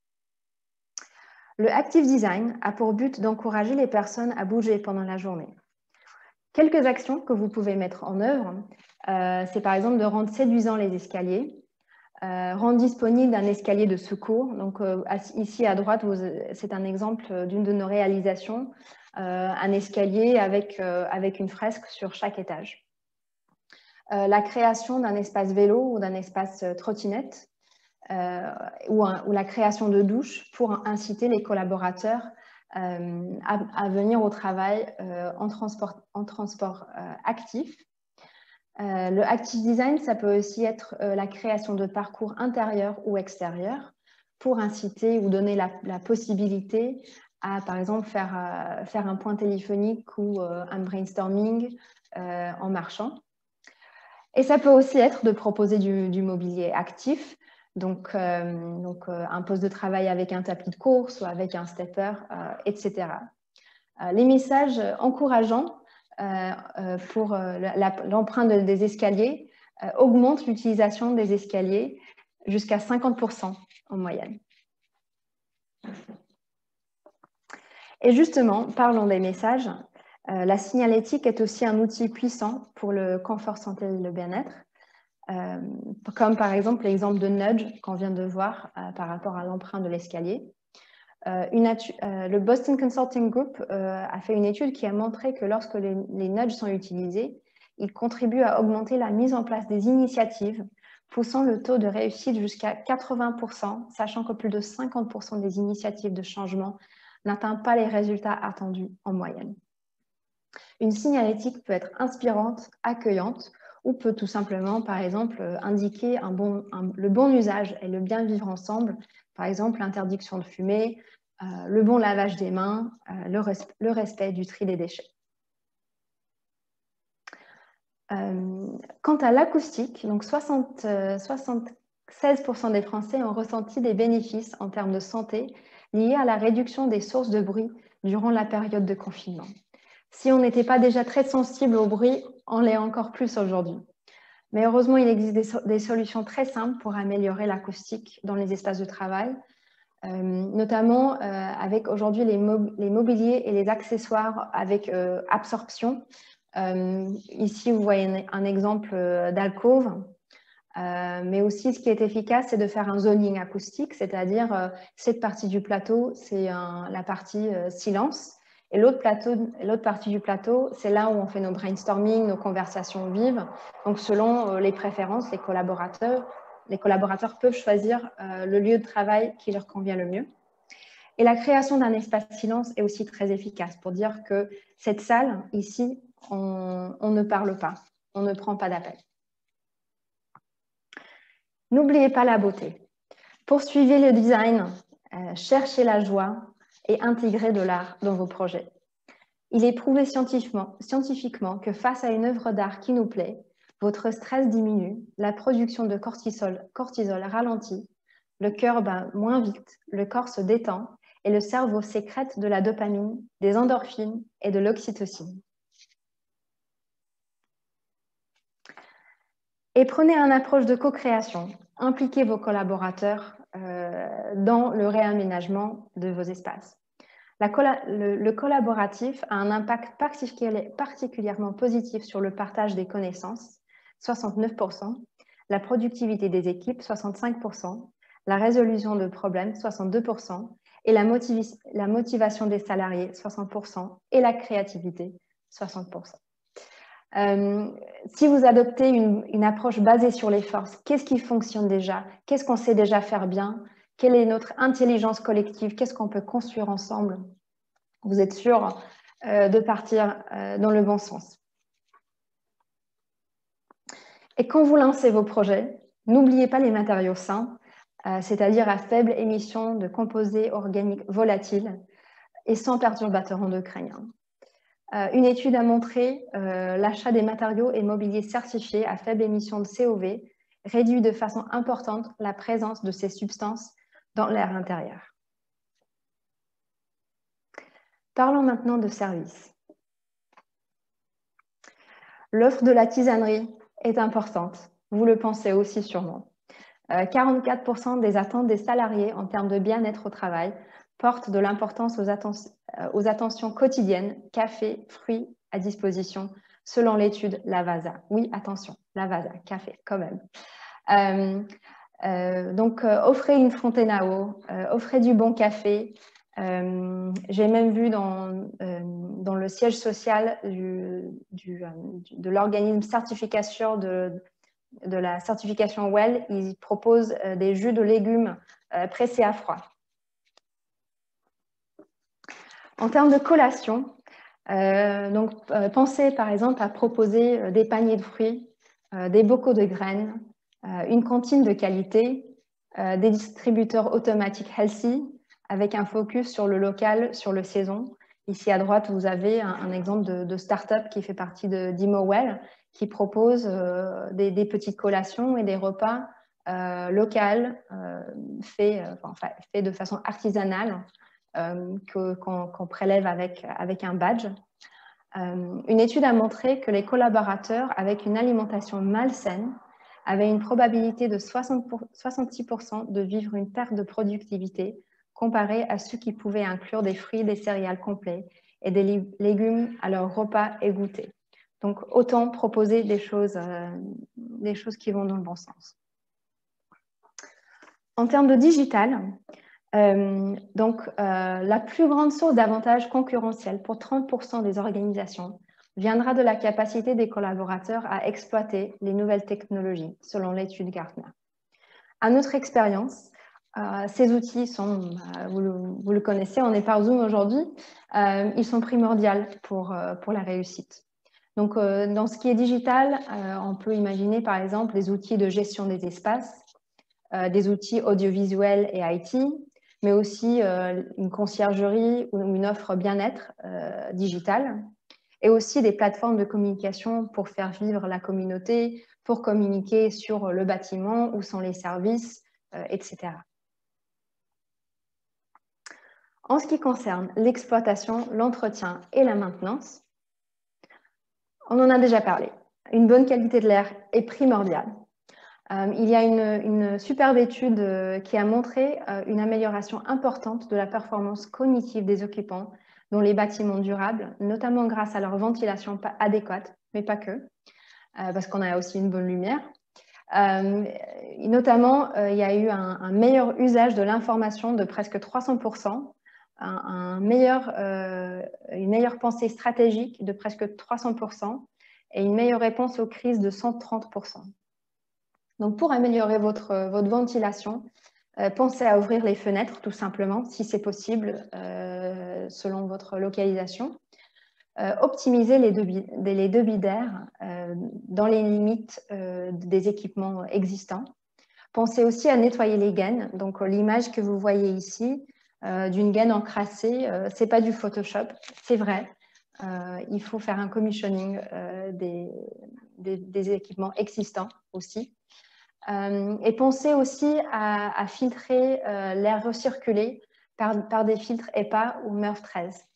Le Active Design a pour but d'encourager les personnes à bouger pendant la journée. Quelques actions que vous pouvez mettre en œuvre, c'est par exemple de rendre séduisants les escaliers, rendre disponible un escalier de secours. Donc, ici à droite, c'est un exemple d'une de nos réalisations, un escalier avec une fresque sur chaque étage. La création d'un espace vélo ou d'un espace trottinette, ou la création de douches pour inciter les collaborateurs à venir au travail en transport actif. Le Active Design, ça peut aussi être la création de parcours intérieurs ou extérieurs pour inciter ou donner la possibilité à, par exemple, faire un point téléphonique ou un brainstorming en marchant. Et ça peut aussi être de proposer du mobilier actif, donc un poste de travail avec un tapis de course ou avec un stepper, etc. Les messages encourageants pour l'empreinte des escaliers augmentent l'utilisation des escaliers jusqu'à 50% en moyenne. Et justement, parlons des messages. La signalétique est aussi un outil puissant pour le confort, santé et le bien-être, comme par exemple l'exemple de nudge qu'on vient de voir par rapport à l'empreinte de l'escalier. Le Boston Consulting Group a fait une étude qui a montré que lorsque les nudges sont utilisés, ils contribuent à augmenter la mise en place des initiatives, poussant le taux de réussite jusqu'à 80%, sachant que plus de 50% des initiatives de changement n'atteignent pas les résultats attendus en moyenne. Une signalétique peut être inspirante, accueillante, ou peut tout simplement, par exemple, indiquer le bon usage et le bien vivre ensemble, par exemple l'interdiction de fumer, le bon lavage des mains, le respect du tri des déchets. Quant à l'acoustique, donc 76% des Français ont ressenti des bénéfices en termes de santé liés à la réduction des sources de bruit durant la période de confinement. Si on n'était pas déjà très sensible au bruit, on l'est encore plus aujourd'hui. Mais heureusement, il existe des solutions très simples pour améliorer l'acoustique dans les espaces de travail. notamment avec aujourd'hui les mobiliers et les accessoires avec absorption. Ici, vous voyez un exemple d'alcôve. Mais aussi, ce qui est efficace, c'est de faire un zoning acoustique, c'est-à-dire cette partie du plateau, c'est la partie silence. Et l'autre partie du plateau, c'est là où on fait nos brainstorming, nos conversations vives. Donc, selon les préférences, les collaborateurs peuvent choisir le lieu de travail qui leur convient le mieux. Et la création d'un espace silence est aussi très efficace pour dire que cette salle, ici, on ne parle pas, on ne prend pas d'appel. N'oubliez pas la beauté. Poursuivez le design, cherchez la joie et intégrez de l'art dans vos projets. Il est prouvé scientifiquement que face à une œuvre d'art qui nous plaît, votre stress diminue, la production de cortisol ralentit, le cœur bat moins vite, le corps se détend et le cerveau sécrète de la dopamine, des endorphines et de l'oxytocine. Et prenez une approche de co-création. Impliquez vos collaborateurs dans le réaménagement de vos espaces. Le collaboratif a un impact particulièrement positif sur le partage des connaissances, 69%, la productivité des équipes, 65%, la résolution de problèmes, 62%, et la motivation des salariés, 60%, et la créativité, 60%. Si vous adoptez une approche basée sur les forces, qu'est-ce qui fonctionne déjà? Qu'est-ce qu'on sait déjà faire bien? Quelle est notre intelligence collective? Qu'est-ce qu'on peut construire ensemble? Vous êtes sûr de partir dans le bon sens. Et quand vous lancez vos projets, n'oubliez pas les matériaux sains, c'est-à-dire à faible émission de composés organiques volatiles et sans perturbateurs endocriniens. Une étude a montré l'achat des matériaux et mobiliers certifiés à faible émission de COV réduit de façon importante la présence de ces substances dans l'air intérieur. Parlons maintenant de services. L'offre de la tisanerie est importante, vous le pensez aussi sûrement. 44% des attentes des salariés en termes de bien-être au travail portent de l'importance aux attentions quotidiennes, café, fruits à disposition, selon l'étude Lavazza. Oui, attention, Lavazza, café quand même. Donc, offrez une fontaine à eau, offrez du bon café. J'ai même vu dans le siège social de l'organisme certification de la certification WELL, ils proposent des jus de légumes pressés à froid. En termes de collation, pensez par exemple à proposer des paniers de fruits, des bocaux de graines, une cantine de qualité, des distributeurs automatiques healthy avec un focus sur le local, sur le saison. Ici à droite, vous avez un exemple de start-up qui fait partie d'Imowell, qui propose des petites collations et des repas locaux faits de façon artisanale qu'on prélève avec un badge. Une étude a montré que les collaborateurs avec une alimentation malsaine avaient une probabilité de 66% de vivre une perte de productivité comparée à ceux qui pouvaient inclure des fruits, des céréales complets et des légumes à leur repas et goûter. Donc, autant proposer des choses qui vont dans le bon sens. En termes de digital, la plus grande source d'avantages concurrentiels pour 30% des organisations viendra de la capacité des collaborateurs à exploiter les nouvelles technologies, selon l'étude Gartner. À notre expérience, ces outils sont, vous le connaissez, on est par Zoom aujourd'hui, ils sont primordiaux pour la réussite. Donc, dans ce qui est digital, on peut imaginer par exemple des outils de gestion des espaces, des outils audiovisuels et IT, mais aussi une conciergerie ou une offre bien-être digitale, et aussi des plateformes de communication pour faire vivre la communauté, pour communiquer sur le bâtiment, où sont les services, etc. En ce qui concerne l'exploitation, l'entretien et la maintenance, on en a déjà parlé. Une bonne qualité de l'air est primordiale. Il y a une superbe étude qui a montré une amélioration importante de la performance cognitive des occupants dans les bâtiments durables, notamment grâce à leur ventilation adéquate, mais pas que, parce qu'on a aussi une bonne lumière. Notamment, il y a eu un meilleur usage de l'information de presque 300%, une meilleure pensée stratégique de presque 300% et une meilleure réponse aux crises de 130%. Donc, pour améliorer votre ventilation, pensez à ouvrir les fenêtres, tout simplement, si c'est possible, selon votre localisation. Optimiser les débits d'air dans les limites des équipements existants. Pensez aussi à nettoyer les gaines. Donc, l'image que vous voyez ici d'une gaine encrassée, ce n'est pas du Photoshop, c'est vrai. Il faut faire un commissioning des équipements existants aussi. Et pensez aussi à filtrer l'air recirculé par des filtres EPA ou MERV 13.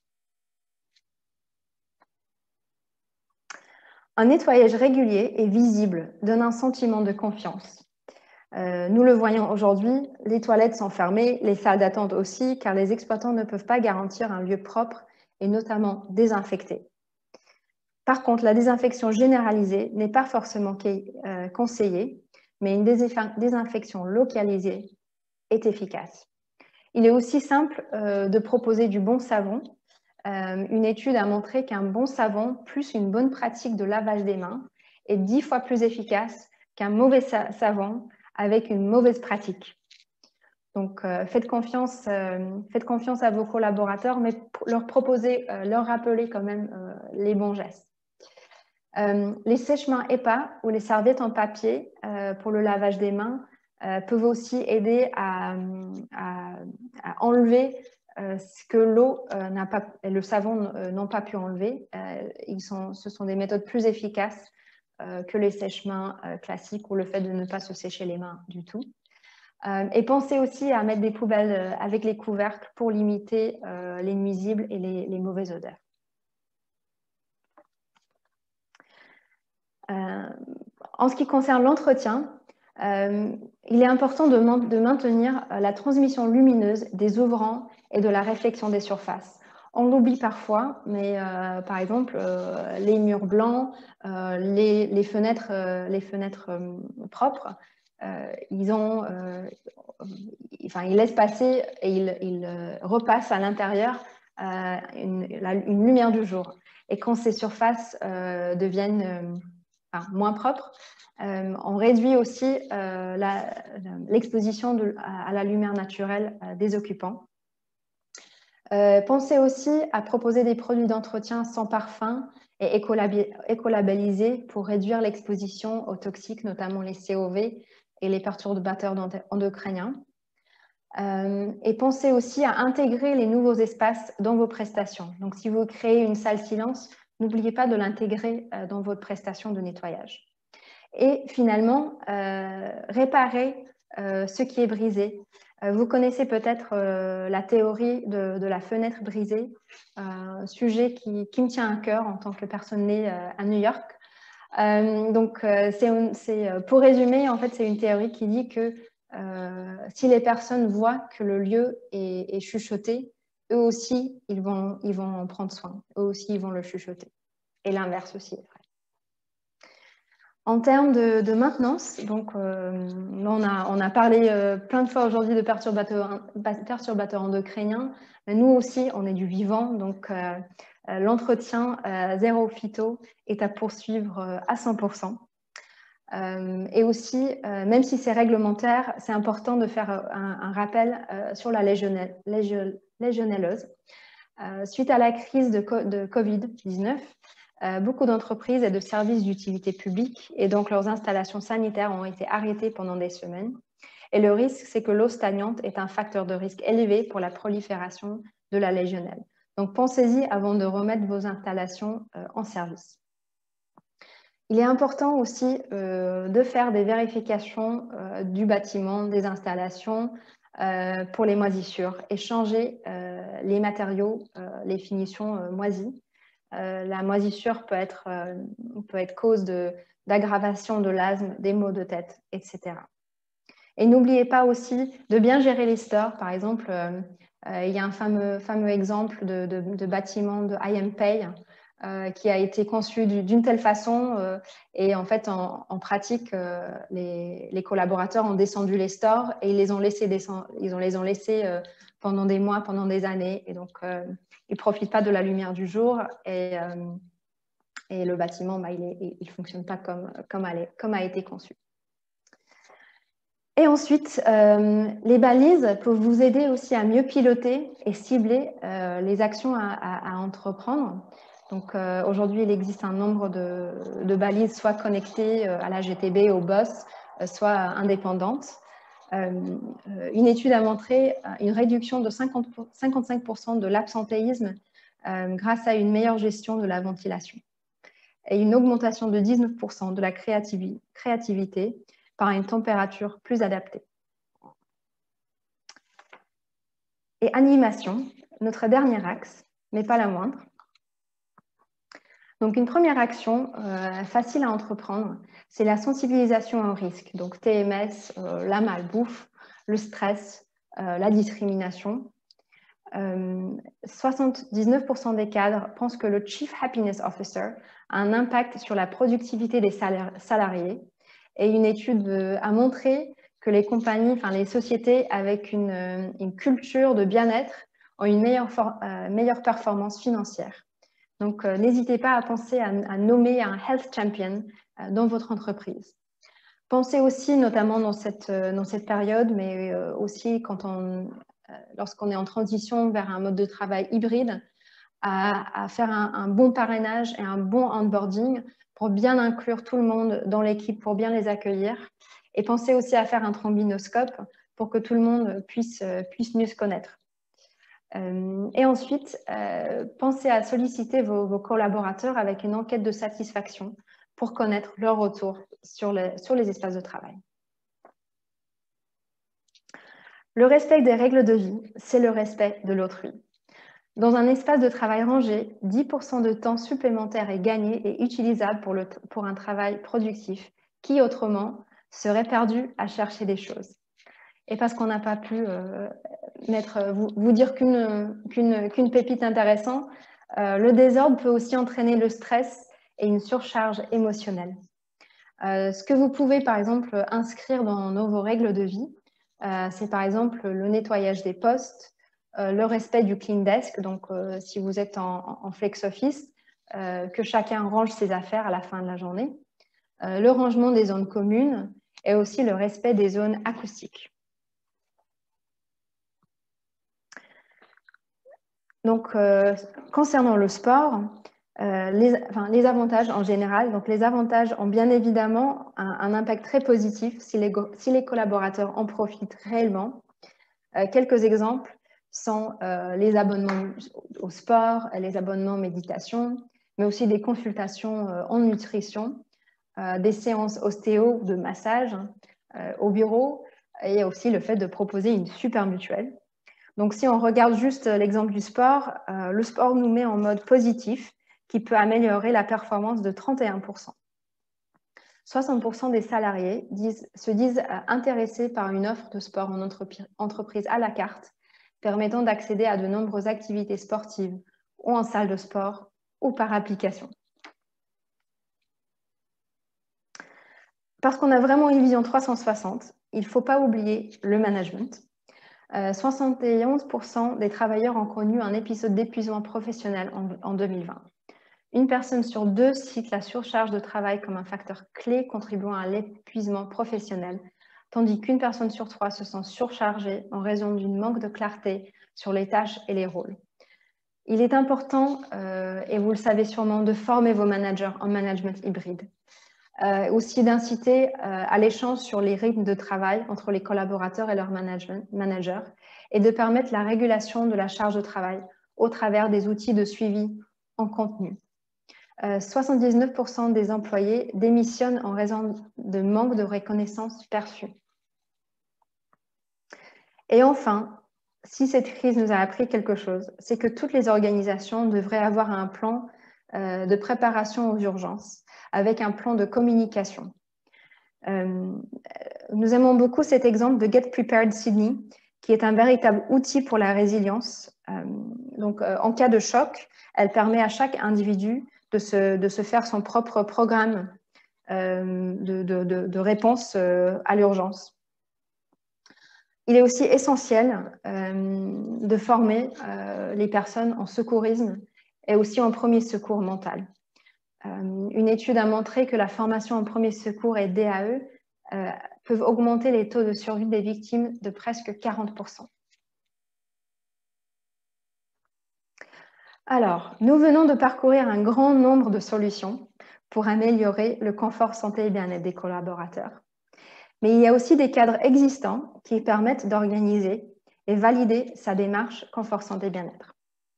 Un nettoyage régulier et visible donne un sentiment de confiance. Nous le voyons aujourd'hui, les toilettes sont fermées, les salles d'attente aussi, car les exploitants ne peuvent pas garantir un lieu propre et notamment désinfecté. Par contre, la désinfection généralisée n'est pas forcément conseillée, mais une désinfection localisée est efficace. Il est aussi simple de proposer du bon savon. Une étude a montré qu'un bon savon plus une bonne pratique de lavage des mains est 10 fois plus efficace qu'un mauvais savon avec une mauvaise pratique. Donc, faites confiance à vos collaborateurs, mais leur proposez, leur rappeler quand même les bons gestes. Les sèche-mains EPA ou les serviettes en papier pour le lavage des mains peuvent aussi aider à enlever ce que l'eau et le savon n'ont pas pu enlever. Ce sont des méthodes plus efficaces que les sèche-mains classiques ou le fait de ne pas se sécher les mains du tout. Et pensez aussi à mettre des poubelles avec les couvercles pour limiter les nuisibles et les mauvaises odeurs. En ce qui concerne l'entretien, il est important de maintenir la transmission lumineuse des ouvrants et de la réflexion des surfaces. On l'oublie parfois, mais par exemple, les murs blancs, les fenêtres propres, ils laissent passer et ils repassent à l'intérieur une lumière du jour. Et quand ces surfaces deviennent moins propres, on réduit aussi l'exposition à la lumière naturelle des occupants. Pensez aussi à proposer des produits d'entretien sans parfum et écolabellisés pour réduire l'exposition aux toxiques, notamment les COV et les perturbateurs endocriniens. Et pensez aussi à intégrer les nouveaux espaces dans vos prestations. Donc, si vous créez une salle silence, n'oubliez pas de l'intégrer dans votre prestation de nettoyage. Et finalement, réparer ce qui est brisé. Vous connaissez peut-être la théorie de la fenêtre brisée, sujet qui me tient à cœur en tant que personne née à New York. Pour résumer, en fait, c'est une théorie qui dit que si les personnes voient que le lieu est chuchoté, eux aussi, ils vont en prendre soin. Eux aussi, ils vont le chuchoter. Et l'inverse aussi est vrai. En termes de maintenance, donc, on a parlé plein de fois aujourd'hui de perturbateurs endocriniens. Mais nous aussi, on est du vivant. Donc, l'entretien zéro phyto est à poursuivre à 100%. Et aussi, même si c'est réglementaire, c'est important de faire un rappel sur la légionellose. Suite à la crise de Covid-19, beaucoup d'entreprises et de services d'utilité publique et donc leurs installations sanitaires ont été arrêtées pendant des semaines. Et le risque, c'est que l'eau stagnante est un facteur de risque élevé pour la prolifération de la légionelle. Donc, pensez-y avant de remettre vos installations en service. Il est important aussi de faire des vérifications du bâtiment, des installations pour les moisissures et changer les matériaux, les finitions moisies. La moisissure peut être cause d'aggravation de l'asthme, des maux de tête, etc. Et n'oubliez pas aussi de bien gérer les stores. Par exemple, il y a un fameux exemple de bâtiment de IMPay qui a été conçu d'une telle façon et en fait, en pratique, les collaborateurs ont descendu les stores et ils les ont laissés pendant des mois, pendant des années. Et donc, ils ne profitent pas de la lumière du jour et le bâtiment, il ne fonctionne pas comme a été conçu. Et ensuite, les balises peuvent vous aider aussi à mieux piloter et cibler les actions à entreprendre. Donc, aujourd'hui, il existe un nombre de balises soit connectées à la GTB, au BOSS, soit indépendantes. Une étude a montré une réduction de 55% de l'absentéisme grâce à une meilleure gestion de la ventilation et une augmentation de 19% de la créativité par une température plus adaptée. Et animation, notre dernier axe, mais pas la moindre. Donc, une première action facile à entreprendre, c'est la sensibilisation au risque. Donc, TMS, la malbouffe, le stress, la discrimination. 79% des cadres pensent que le Chief Happiness Officer a un impact sur la productivité des salariés. Et une étude a montré que les compagnies, enfin les sociétés avec une culture de bien-être ont une meilleure performance financière. Donc, n'hésitez pas à penser à nommer un Health Champion dans votre entreprise. Pensez aussi, notamment dans cette période, mais aussi lorsqu'on est en transition vers un mode de travail hybride, à faire un bon parrainage et un bon onboarding pour bien inclure tout le monde dans l'équipe, pour bien les accueillir. Et pensez aussi à faire un trombinoscope pour que tout le monde puisse mieux se connaître. Et ensuite, pensez à solliciter vos collaborateurs avec une enquête de satisfaction pour connaître leur retour sur les espaces de travail. Le respect des règles de vie, c'est le respect de l'autrui. Dans un espace de travail rangé, 10% de temps supplémentaire est gagné et utilisable pour un travail productif qui, autrement, serait perdu à chercher des choses. Et parce qu'on n'a pas pu vous dire qu'une pépite intéressante, le désordre peut aussi entraîner le stress et une surcharge émotionnelle. Ce que vous pouvez, par exemple, inscrire dans vos règles de vie, c'est par exemple le nettoyage des postes, le respect du clean desk, donc si vous êtes en flex office, que chacun range ses affaires à la fin de la journée, le rangement des zones communes et aussi le respect des zones acoustiques. Donc, concernant le sport, les avantages en général, donc les avantages ont bien évidemment un impact très positif si les collaborateurs en profitent réellement. Quelques exemples sont les abonnements au sport, les abonnements méditation, mais aussi des consultations en nutrition, des séances ostéo de massage au bureau et aussi le fait de proposer une super mutuelle. Donc, si on regarde juste l'exemple du sport, le sport nous met en mode positif qui peut améliorer la performance de 31%. 60% des salariés se disent intéressés par une offre de sport en entreprise à la carte, permettant d'accéder à de nombreuses activités sportives ou en salle de sport ou par application. Parce qu'on a vraiment une vision 360, il ne faut pas oublier le management. 71% des travailleurs ont connu un épisode d'épuisement professionnel en 2020. Une personne sur deux cite la surcharge de travail comme un facteur clé contribuant à l'épuisement professionnel, tandis qu'une personne sur trois se sent surchargée en raison d'un manque de clarté sur les tâches et les rôles. Il est important, et vous le savez sûrement, de former vos managers en management hybride. Aussi d'inciter à l'échange sur les rythmes de travail entre les collaborateurs et leurs managers et de permettre la régulation de la charge de travail au travers des outils de suivi en continu. 79% des employés démissionnent en raison de manque de reconnaissance perçue. Et enfin, si cette crise nous a appris quelque chose, c'est que toutes les organisations devraient avoir un plan de préparation aux urgences, avec un plan de communication. Nous aimons beaucoup cet exemple de Get Prepared Sydney, qui est un véritable outil pour la résilience. En cas de choc, elle permet à chaque individu de se faire son propre programme de réponse à l'urgence. Il est aussi essentiel de former les personnes en secourisme et aussi en premier secours mental. Une étude a montré que la formation en premier secours et DAE peuvent augmenter les taux de survie des victimes de presque 40%. Alors, nous venons de parcourir un grand nombre de solutions pour améliorer le confort santé et bien-être des collaborateurs. Mais il y a aussi des cadres existants qui permettent d'organiser et valider sa démarche confort santé bien-être.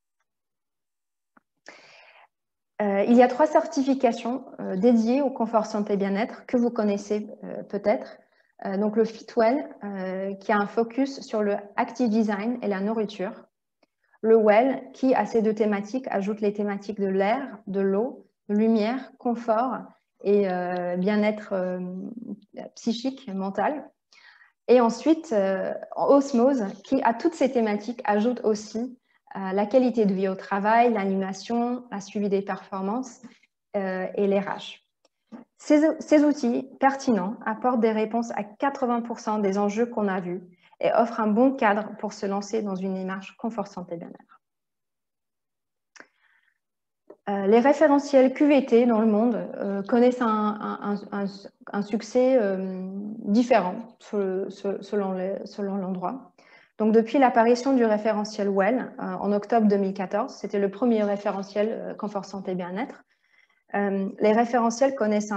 Il y a 3 certifications dédiées au confort santé bien-être que vous connaissez peut-être. Donc le Fitwell, qui a un focus sur le active design et la nourriture. Le Well, qui à ces 2 thématiques ajoute les thématiques de l'air, de l'eau, de lumière, confort et bien-être psychique, mental. Et ensuite, Osmose, qui à toutes ces thématiques ajoute aussi la qualité de vie au travail, l'animation, la suivi des performances et les RH. Ces outils pertinents apportent des réponses à 80% des enjeux qu'on a vus et offrent un bon cadre pour se lancer dans une démarche confort santé bien-être. Les référentiels QVT dans le monde connaissent un succès différent selon l'endroit. Donc, depuis l'apparition du référentiel WELL en octobre 2014, c'était le premier référentiel confort santé bien-être. Les référentiels connaissent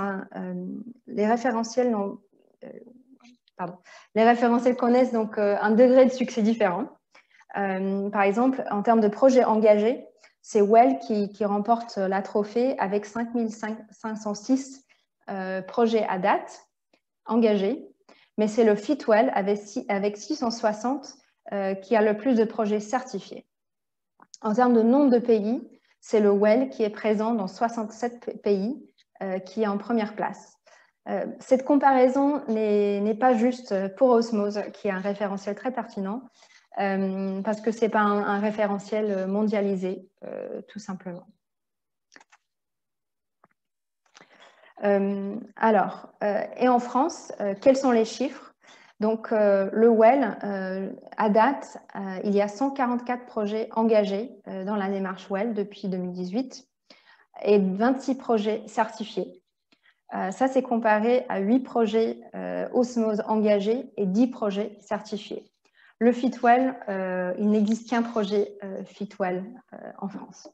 donc un degré de succès différent. Par exemple, en termes de projets engagés, c'est WELL qui remporte la trophée avec 5506 projets à date engagés, mais c'est le Fitwell avec 660 qui a le plus de projets certifiés. En termes de nombre de pays, c'est le WELL qui est présent dans 67 pays qui est en première place. Cette comparaison n'est pas juste pour Osmose, qui est un référentiel très pertinent, parce que ce n'est pas un référentiel mondialisé, tout simplement. Et en France, quels sont les chiffres? Donc, le WELL, à date, il y a 144 projets engagés dans la démarche WELL depuis 2018 et 26 projets certifiés. Ça, c'est comparé à 8 projets Osmose engagés et 10 projets certifiés. Le Fitwell, il n'existe qu'un projet Fitwell en France.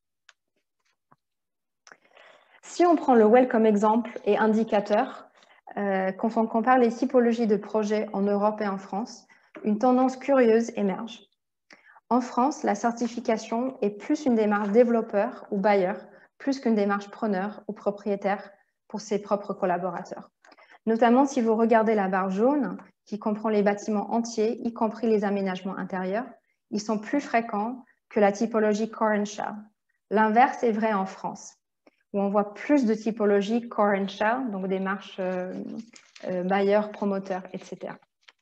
Si on prend le WELL comme exemple et indicateur, quand on compare les typologies de projets en Europe et en France, une tendance curieuse émerge. En France, la certification est plus une démarche développeur ou bailleur, plus qu'une démarche preneur ou propriétaire pour ses propres collaborateurs. Notamment si vous regardez la barre jaune, qui comprend les bâtiments entiers, y compris les aménagements intérieurs, ils sont plus fréquents que la typologie Core and Shell. L'inverse est vrai en France, où on voit plus de typologie Core and Shell, donc des marches bailleurs, promoteurs, etc.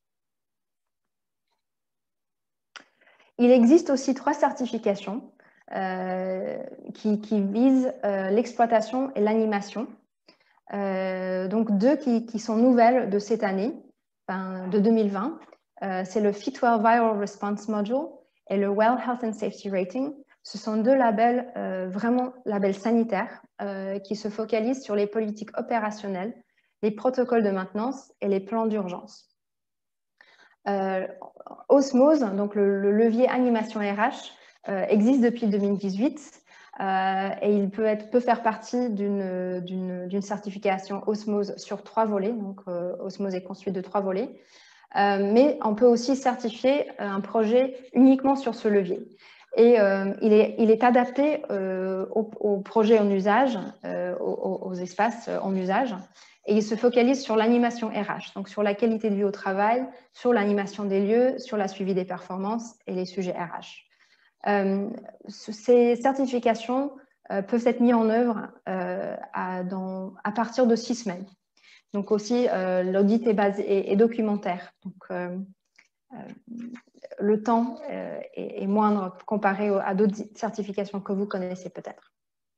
Il existe aussi 3 certifications qui visent l'exploitation et l'animation. Donc 2 qui sont nouvelles de cette année, de 2020. C'est le Fitwell Viral Response Module et le WELL Health and Safety Rating. Ce sont 2 labels, vraiment labels sanitaires, qui se focalisent sur les politiques opérationnelles, les protocoles de maintenance et les plans d'urgence. Osmose, donc le levier animation RH, existe depuis 2018 et il peut faire partie d'une certification Osmose sur 3 volets. Donc, Osmose est construit de 3 volets. Mais on peut aussi certifier un projet uniquement sur ce levier. Et il est adapté aux projets en usage, aux espaces en usage. Et il se focalise sur l'animation RH, donc sur la qualité de vie au travail, sur l'animation des lieux, sur la suivi des performances et les sujets RH. Ces certifications peuvent être mis en œuvre à partir de 6 semaines. Donc aussi, l'audit est documentaire. Donc, le temps est moindre comparé à d'autres certifications que vous connaissez peut-être.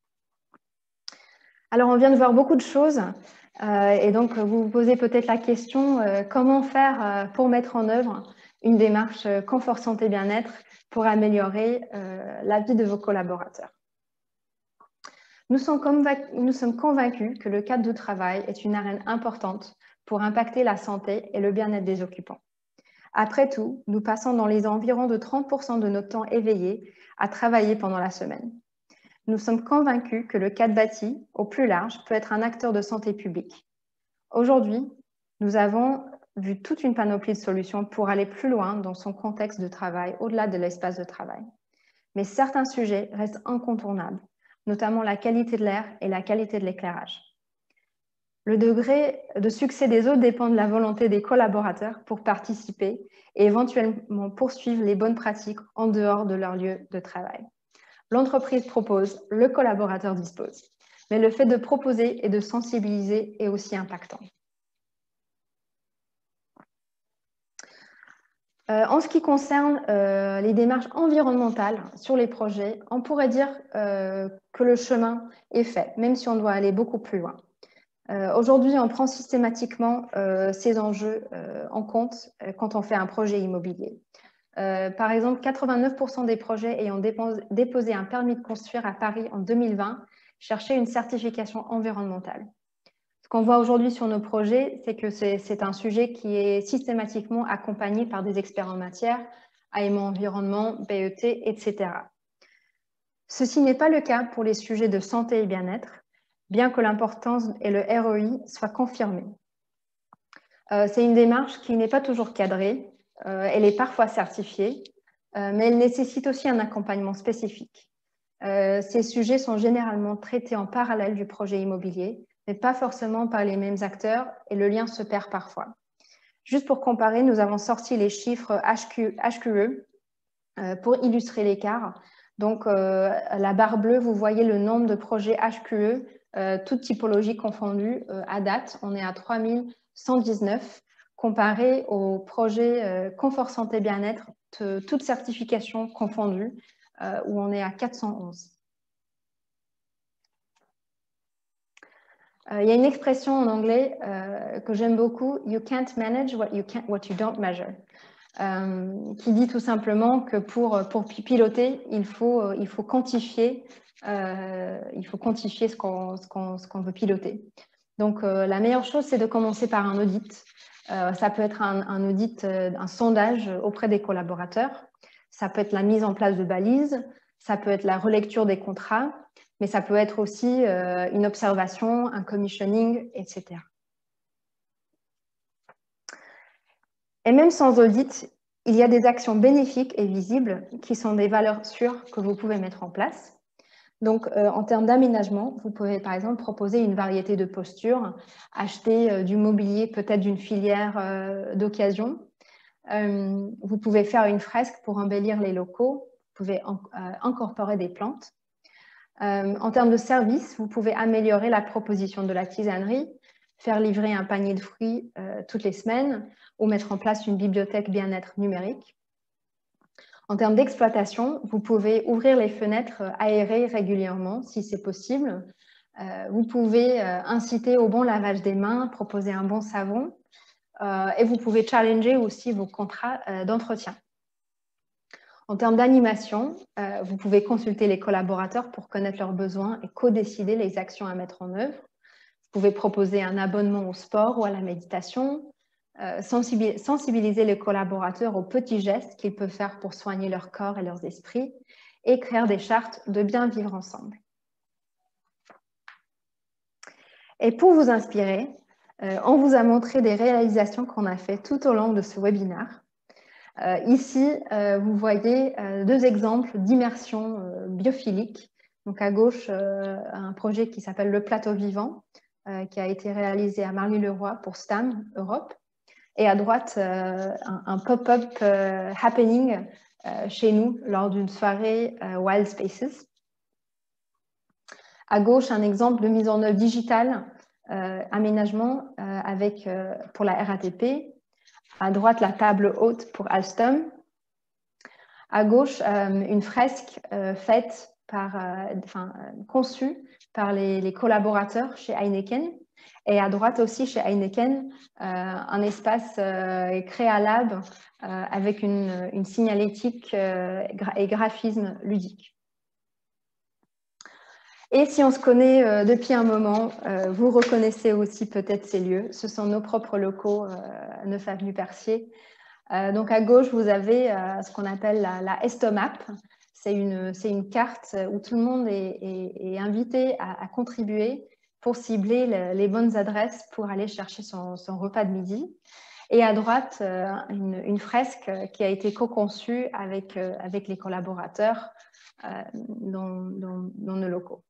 Alors, on vient de voir beaucoup de choses. Et donc, vous vous posez peut-être la question, comment faire pour mettre en œuvre une démarche confort, santé, bien-être pour améliorer la vie de vos collaborateurs. Nous sommes convaincus que le cadre de travail est une arène importante pour impacter la santé et le bien-être des occupants. Après tout, nous passons dans les environs de 30% de notre temps éveillé à travailler pendant la semaine. Nous sommes convaincus que le cadre bâti, au plus large, peut être un acteur de santé publique. Aujourd'hui, nous avons vu toute une panoplie de solutions pour aller plus loin dans son contexte de travail, au-delà de l'espace de travail. Mais certains sujets restent incontournables, notamment la qualité de l'air et la qualité de l'éclairage. Le degré de succès des autres dépend de la volonté des collaborateurs pour participer et éventuellement poursuivre les bonnes pratiques en dehors de leur lieu de travail. L'entreprise propose, le collaborateur dispose. Mais le fait de proposer et de sensibiliser est aussi impactant. En ce qui concerne les démarches environnementales sur les projets, on pourrait dire que le chemin est fait, même si on doit aller beaucoup plus loin. Aujourd'hui, on prend systématiquement ces enjeux en compte quand on fait un projet immobilier. Par exemple, 89% des projets ayant déposé un permis de construire à Paris en 2020 cherchaient une certification environnementale. Ce qu'on voit aujourd'hui sur nos projets, c'est que c'est un sujet qui est systématiquement accompagné par des experts en matière, AMO Environnement, BET, etc. Ceci n'est pas le cas pour les sujets de santé et bien-être, bien que l'importance et le ROI soient confirmés. C'est une démarche qui n'est pas toujours cadrée, elle est parfois certifiée, mais elle nécessite aussi un accompagnement spécifique. Ces sujets sont généralement traités en parallèle du projet immobilier, mais pas forcément par les mêmes acteurs, et le lien se perd parfois. Juste pour comparer, nous avons sorti les chiffres HQE pour illustrer l'écart. Donc, la barre bleue, vous voyez le nombre de projets HQE, toutes typologies confondues. À date, on est à 3119, comparé aux projets confort, santé, bien-être, toutes certifications confondues, où on est à 411. Il y a une expression en anglais que j'aime beaucoup, « You can't manage what you don't measure », qui dit tout simplement que pour piloter, il faut quantifier, ce qu'on veut piloter. Donc, la meilleure chose, c'est de commencer par un audit. Ça peut être un audit, un sondage auprès des collaborateurs. Ça peut être la mise en place de balises. Ça peut être la relecture des contrats. Mais ça peut être aussi une observation, un commissioning, etc. Et même sans audit, il y a des actions bénéfiques et visibles qui sont des valeurs sûres que vous pouvez mettre en place. Donc, en termes d'aménagement, vous pouvez par exemple proposer une variété de postures, acheter du mobilier peut-être d'une filière d'occasion. Vous pouvez faire une fresque pour embellir les locaux. Vous pouvez incorporer des plantes. En termes de service, vous pouvez améliorer la proposition de la tisanerie, faire livrer un panier de fruits toutes les semaines ou mettre en place une bibliothèque bien-être numérique. En termes d'exploitation, vous pouvez ouvrir les fenêtres aérées régulièrement si c'est possible. Vous pouvez inciter au bon lavage des mains, proposer un bon savon et vous pouvez challenger aussi vos contrats d'entretien. En termes d'animation, vous pouvez consulter les collaborateurs pour connaître leurs besoins et co-décider les actions à mettre en œuvre. Vous pouvez proposer un abonnement au sport ou à la méditation, sensibiliser les collaborateurs aux petits gestes qu'ils peuvent faire pour soigner leur corps et leurs esprits et créer des chartes de bien vivre ensemble. Et pour vous inspirer, on vous a montré des réalisations qu'on a faites tout au long de ce webinaire. Ici, vous voyez deux exemples d'immersion biophilique. Donc à gauche, un projet qui s'appelle Le Plateau Vivant, qui a été réalisé à Marly-le-Roi pour STAM Europe. Et à droite, un pop-up happening chez nous lors d'une soirée Wild Spaces. À gauche, un exemple de mise en œuvre digitale, aménagement pour la RATP. À droite, la table haute pour Alstom. À gauche, une fresque conçue par les collaborateurs chez Heineken. Et à droite aussi, chez Heineken, un espace Créalab avec une signalétique et graphisme ludique. Et si on se connaît depuis un moment, vous reconnaissez aussi peut-être ces lieux. Ce sont nos propres locaux, 9 avenue Percier. Donc à gauche, vous avez ce qu'on appelle la Estomap. C'est une carte où tout le monde est invité à contribuer pour cibler les bonnes adresses pour aller chercher son repas de midi. Et à droite, une fresque qui a été co-conçue avec les collaborateurs dans nos locaux.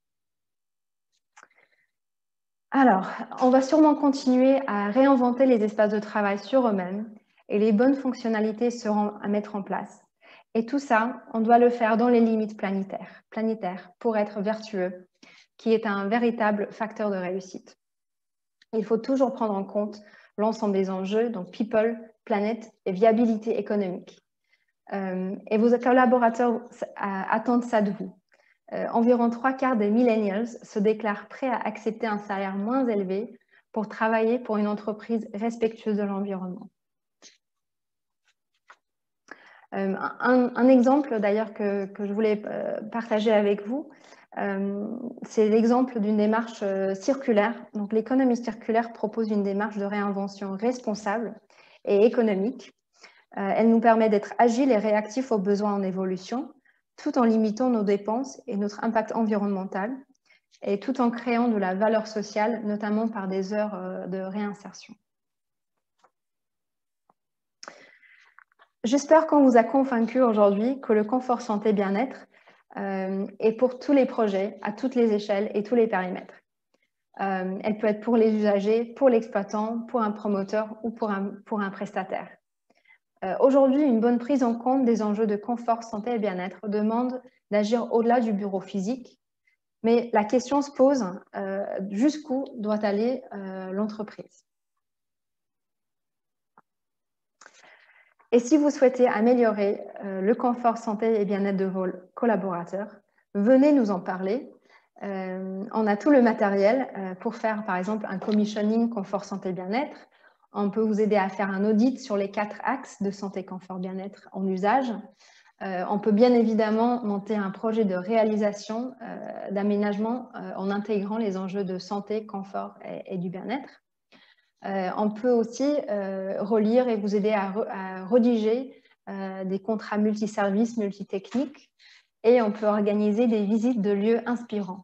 Alors, on va sûrement continuer à réinventer les espaces de travail sur eux-mêmes et les bonnes fonctionnalités seront à mettre en place. Et tout ça, on doit le faire dans les limites planétaires pour être vertueux, qui est un véritable facteur de réussite. Il faut toujours prendre en compte l'ensemble des enjeux, donc people, planète et viabilité économique. Et vos collaborateurs attendent ça de vous. Environ 3/4 des millennials se déclarent prêts à accepter un salaire moins élevé pour travailler pour une entreprise respectueuse de l'environnement. Un exemple d'ailleurs que je voulais partager avec vous, c'est l'exemple d'une démarche circulaire. Donc, l'économie circulaire propose une démarche de réinvention responsable et économique. Elle nous permet d'être agiles et réactifs aux besoins en évolution, tout en limitant nos dépenses et notre impact environnemental, et tout en créant de la valeur sociale, notamment par des heures de réinsertion. J'espère qu'on vous a convaincu aujourd'hui que le confort santé bien-être est pour tous les projets, à toutes les échelles et tous les périmètres. Elle peut être pour les usagers, pour l'exploitant, pour un promoteur ou pour un prestataire. Aujourd'hui, une bonne prise en compte des enjeux de confort, santé et bien-être demande d'agir au-delà du bureau physique, mais la question se pose, jusqu'où doit aller l'entreprise? Et si vous souhaitez améliorer le confort, santé et bien-être de vos collaborateurs, venez nous en parler. On a tout le matériel pour faire, par exemple, un commissioning confort, santé, bien-être. On peut vous aider à faire un audit sur les 4 axes de santé, confort, bien-être en usage. On peut bien évidemment monter un projet de réalisation d'aménagement en intégrant les enjeux de santé, confort et du bien-être. On peut aussi relire et vous aider à rédiger des contrats multiservices, multitechniques, et on peut organiser des visites de lieux inspirants.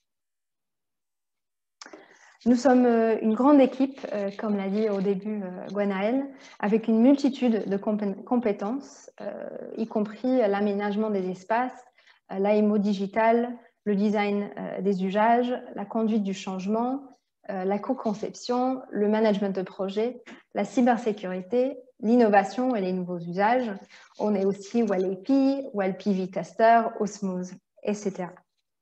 Nous sommes une grande équipe, comme l'a dit au début Gwenaëlle, avec une multitude de compétences, y compris l'aménagement des espaces, l'AMO digital, le design des usages, la conduite du changement, la co-conception, le management de projet, la cybersécurité, l'innovation et les nouveaux usages. On est aussi WellAP, WellPV Tester, Osmose, etc.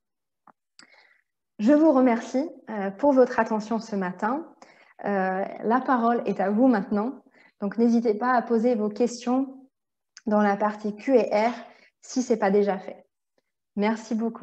Je vous remercie pour votre attention ce matin. La parole est à vous maintenant. Donc, n'hésitez pas à poser vos questions dans la partie Q&R si ce n'est pas déjà fait. Merci beaucoup.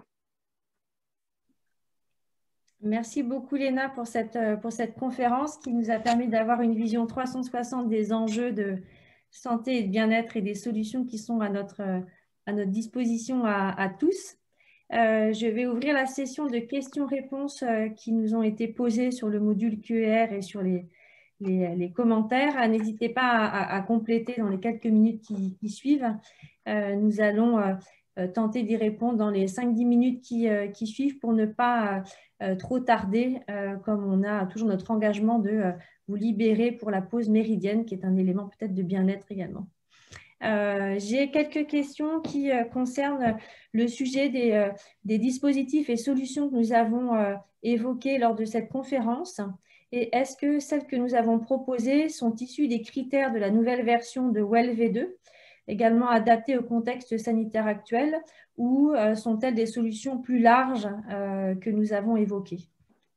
Merci beaucoup, Léna, pour cette conférence qui nous a permis d'avoir une vision 360 des enjeux de santé et de bien-être et des solutions qui sont à notre disposition à tous. Je vais ouvrir la session de questions-réponses qui nous ont été posées sur le module Q&R et sur les commentaires. N'hésitez pas à compléter dans les quelques minutes qui suivent. Nous allons tenter d'y répondre dans les 5-10 minutes qui suivent pour ne pas trop tarder, comme on a toujours notre engagement de vous libérer pour la pause méridienne, qui est un élément peut-être de bien-être également. J'ai quelques questions qui concernent le sujet des dispositifs et solutions que nous avons évoqués lors de cette conférence. Et est-ce que celles que nous avons proposées sont issues des critères de la nouvelle version de Well V2? également adaptées au contexte sanitaire actuel ou sont-elles des solutions plus larges que nous avons évoquées?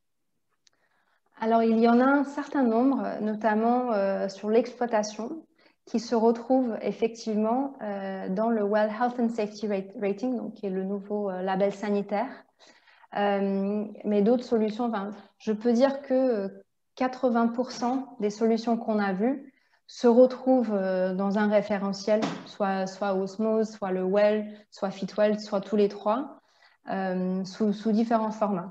Alors, il y en a un certain nombre, notamment sur l'exploitation, qui se retrouvent effectivement dans le Well Health and Safety Rating, donc, qui est le nouveau label sanitaire. Mais d'autres solutions, enfin, je peux dire que 80% des solutions qu'on a vues se retrouvent dans un référentiel, soit Osmose, soit le Well, soit Fitwell, soit tous les trois, sous différents formats.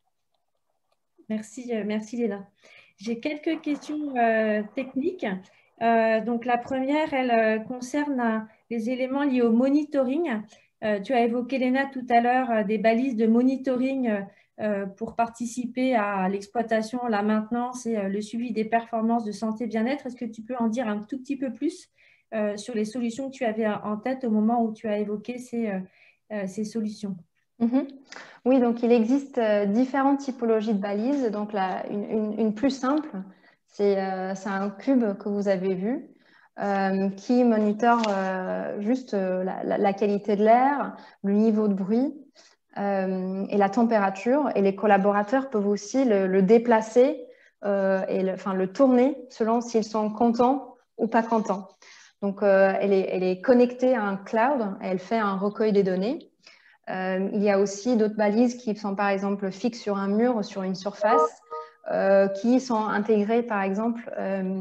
Merci, merci Léna. J'ai quelques questions techniques. Donc la première, elle concerne les éléments liés au monitoring. Tu as évoqué, Léna, tout à l'heure des balises de monitoring pour participer à l'exploitation, la maintenance et le suivi des performances de santé bien-être. Est-ce que tu peux en dire un tout petit peu plus sur les solutions que tu avais en tête au moment où tu as évoqué ces solutions? Oui, donc il existe différentes typologies de balises. Donc une plus simple, c'est un cube que vous avez vu qui monitore juste la qualité de l'air, le niveau de bruit et la température. Et les collaborateurs peuvent aussi le déplacer et le tourner selon s'ils sont contents ou pas contents. Donc elle est connectée à un cloud, elle fait un recueil des données. Il y a aussi d'autres balises qui sont par exemple fixes sur un mur ou sur une surface, qui sont intégrées par exemple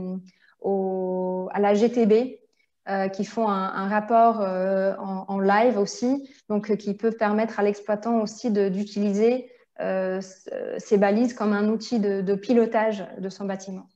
à la GTB, qui font un rapport en live aussi, donc qui peuvent permettre à l'exploitant aussi d'utiliser ces balises comme un outil de pilotage de son bâtiment.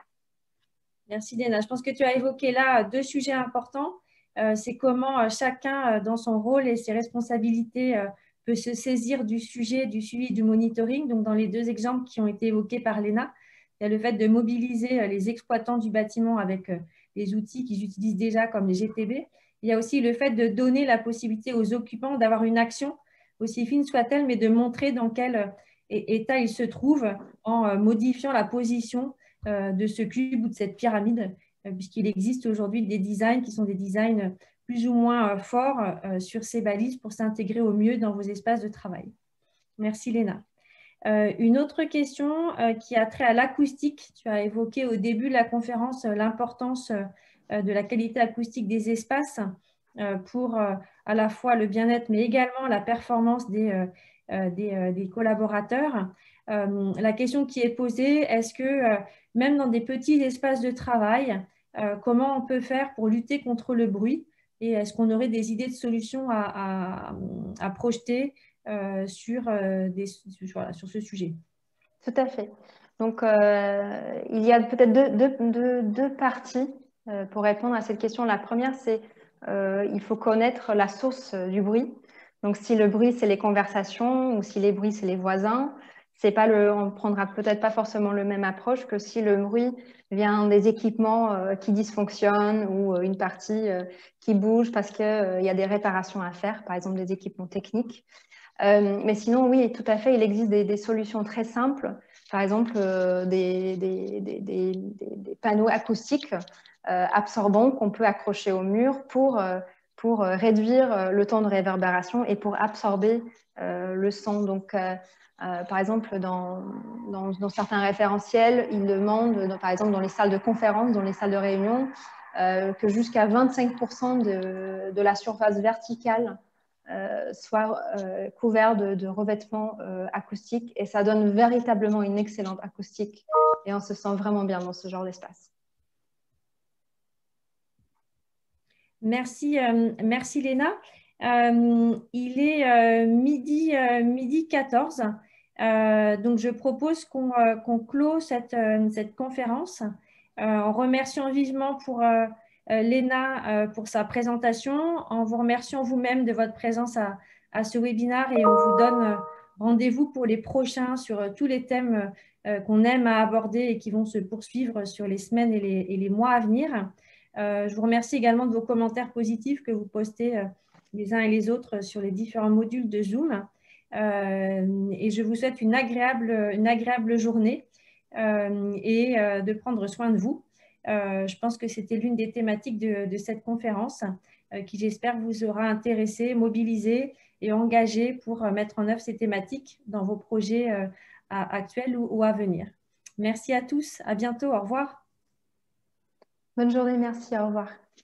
Merci Léna. Je pense que tu as évoqué là deux sujets importants. C'est comment chacun, dans son rôle et ses responsabilités, peut se saisir du sujet, du suivi, du monitoring. Donc, dans les deux exemples qui ont été évoqués par Léna, il y a le fait de mobiliser les exploitants du bâtiment avec les outils qu'ils utilisent déjà comme les GTB. Il y a aussi le fait de donner la possibilité aux occupants d'avoir une action, aussi fine soit-elle, mais de montrer dans quel état ils se trouvent en modifiant la position de ce cube ou de cette pyramide, puisqu'il existe aujourd'hui des designs qui sont des designs plus ou moins forts sur ces balises pour s'intégrer au mieux dans vos espaces de travail. Merci Léna. Une autre question qui a trait à l'acoustique. Tu as évoqué au début de la conférence l'importance de la qualité acoustique des espaces pour à la fois le bien-être, mais également la performance des collaborateurs. La question qui est posée, est-ce que même dans des petits espaces de travail, comment on peut faire pour lutter contre le bruit? Et est-ce qu'on aurait des idées de solutions à projeter sur ce sujet? Tout à fait. Donc, il y a peut-être deux parties pour répondre à cette question. La première, c'est il faut connaître la source du bruit. Donc, si le bruit, c'est les conversations ou si les bruits, c'est les voisins, on ne prendra peut-être pas forcément le même approche que si le bruit vient des équipements qui dysfonctionnent ou une partie qui bouge parce qu'il y a des réparations à faire, par exemple des équipements techniques. Mais sinon, oui, tout à fait, il existe des solutions très simples. Par exemple, des panneaux acoustiques absorbants qu'on peut accrocher au mur pour réduire le temps de réverbération et pour absorber le son. Donc, par exemple, dans certains référentiels, ils demandent, par exemple, dans les salles de conférence, dans les salles de réunion, que jusqu'à 25% de la surface verticale soit couvert de revêtements acoustiques, et ça donne véritablement une excellente acoustique et on se sent vraiment bien dans ce genre d'espace. Merci, merci Léna. Il est midi 14. Donc je propose qu'on close cette conférence en remerciant vivement pour Léna pour sa présentation, en vous remerciant vous-même de votre présence à ce webinaire, et on vous donne rendez-vous pour les prochains sur tous les thèmes qu'on aime à aborder et qui vont se poursuivre sur les semaines et les mois à venir. Je vous remercie également de vos commentaires positifs que vous postez les uns et les autres sur les différents modules de Zoom. Et je vous souhaite une agréable journée et de prendre soin de vous. Je pense que c'était l'une des thématiques de cette conférence qui, j'espère, vous aura intéressé, mobilisé et engagé pour mettre en œuvre ces thématiques dans vos projets actuels ou à venir. Merci à tous. À bientôt. Au revoir. Bonne journée, merci, au revoir.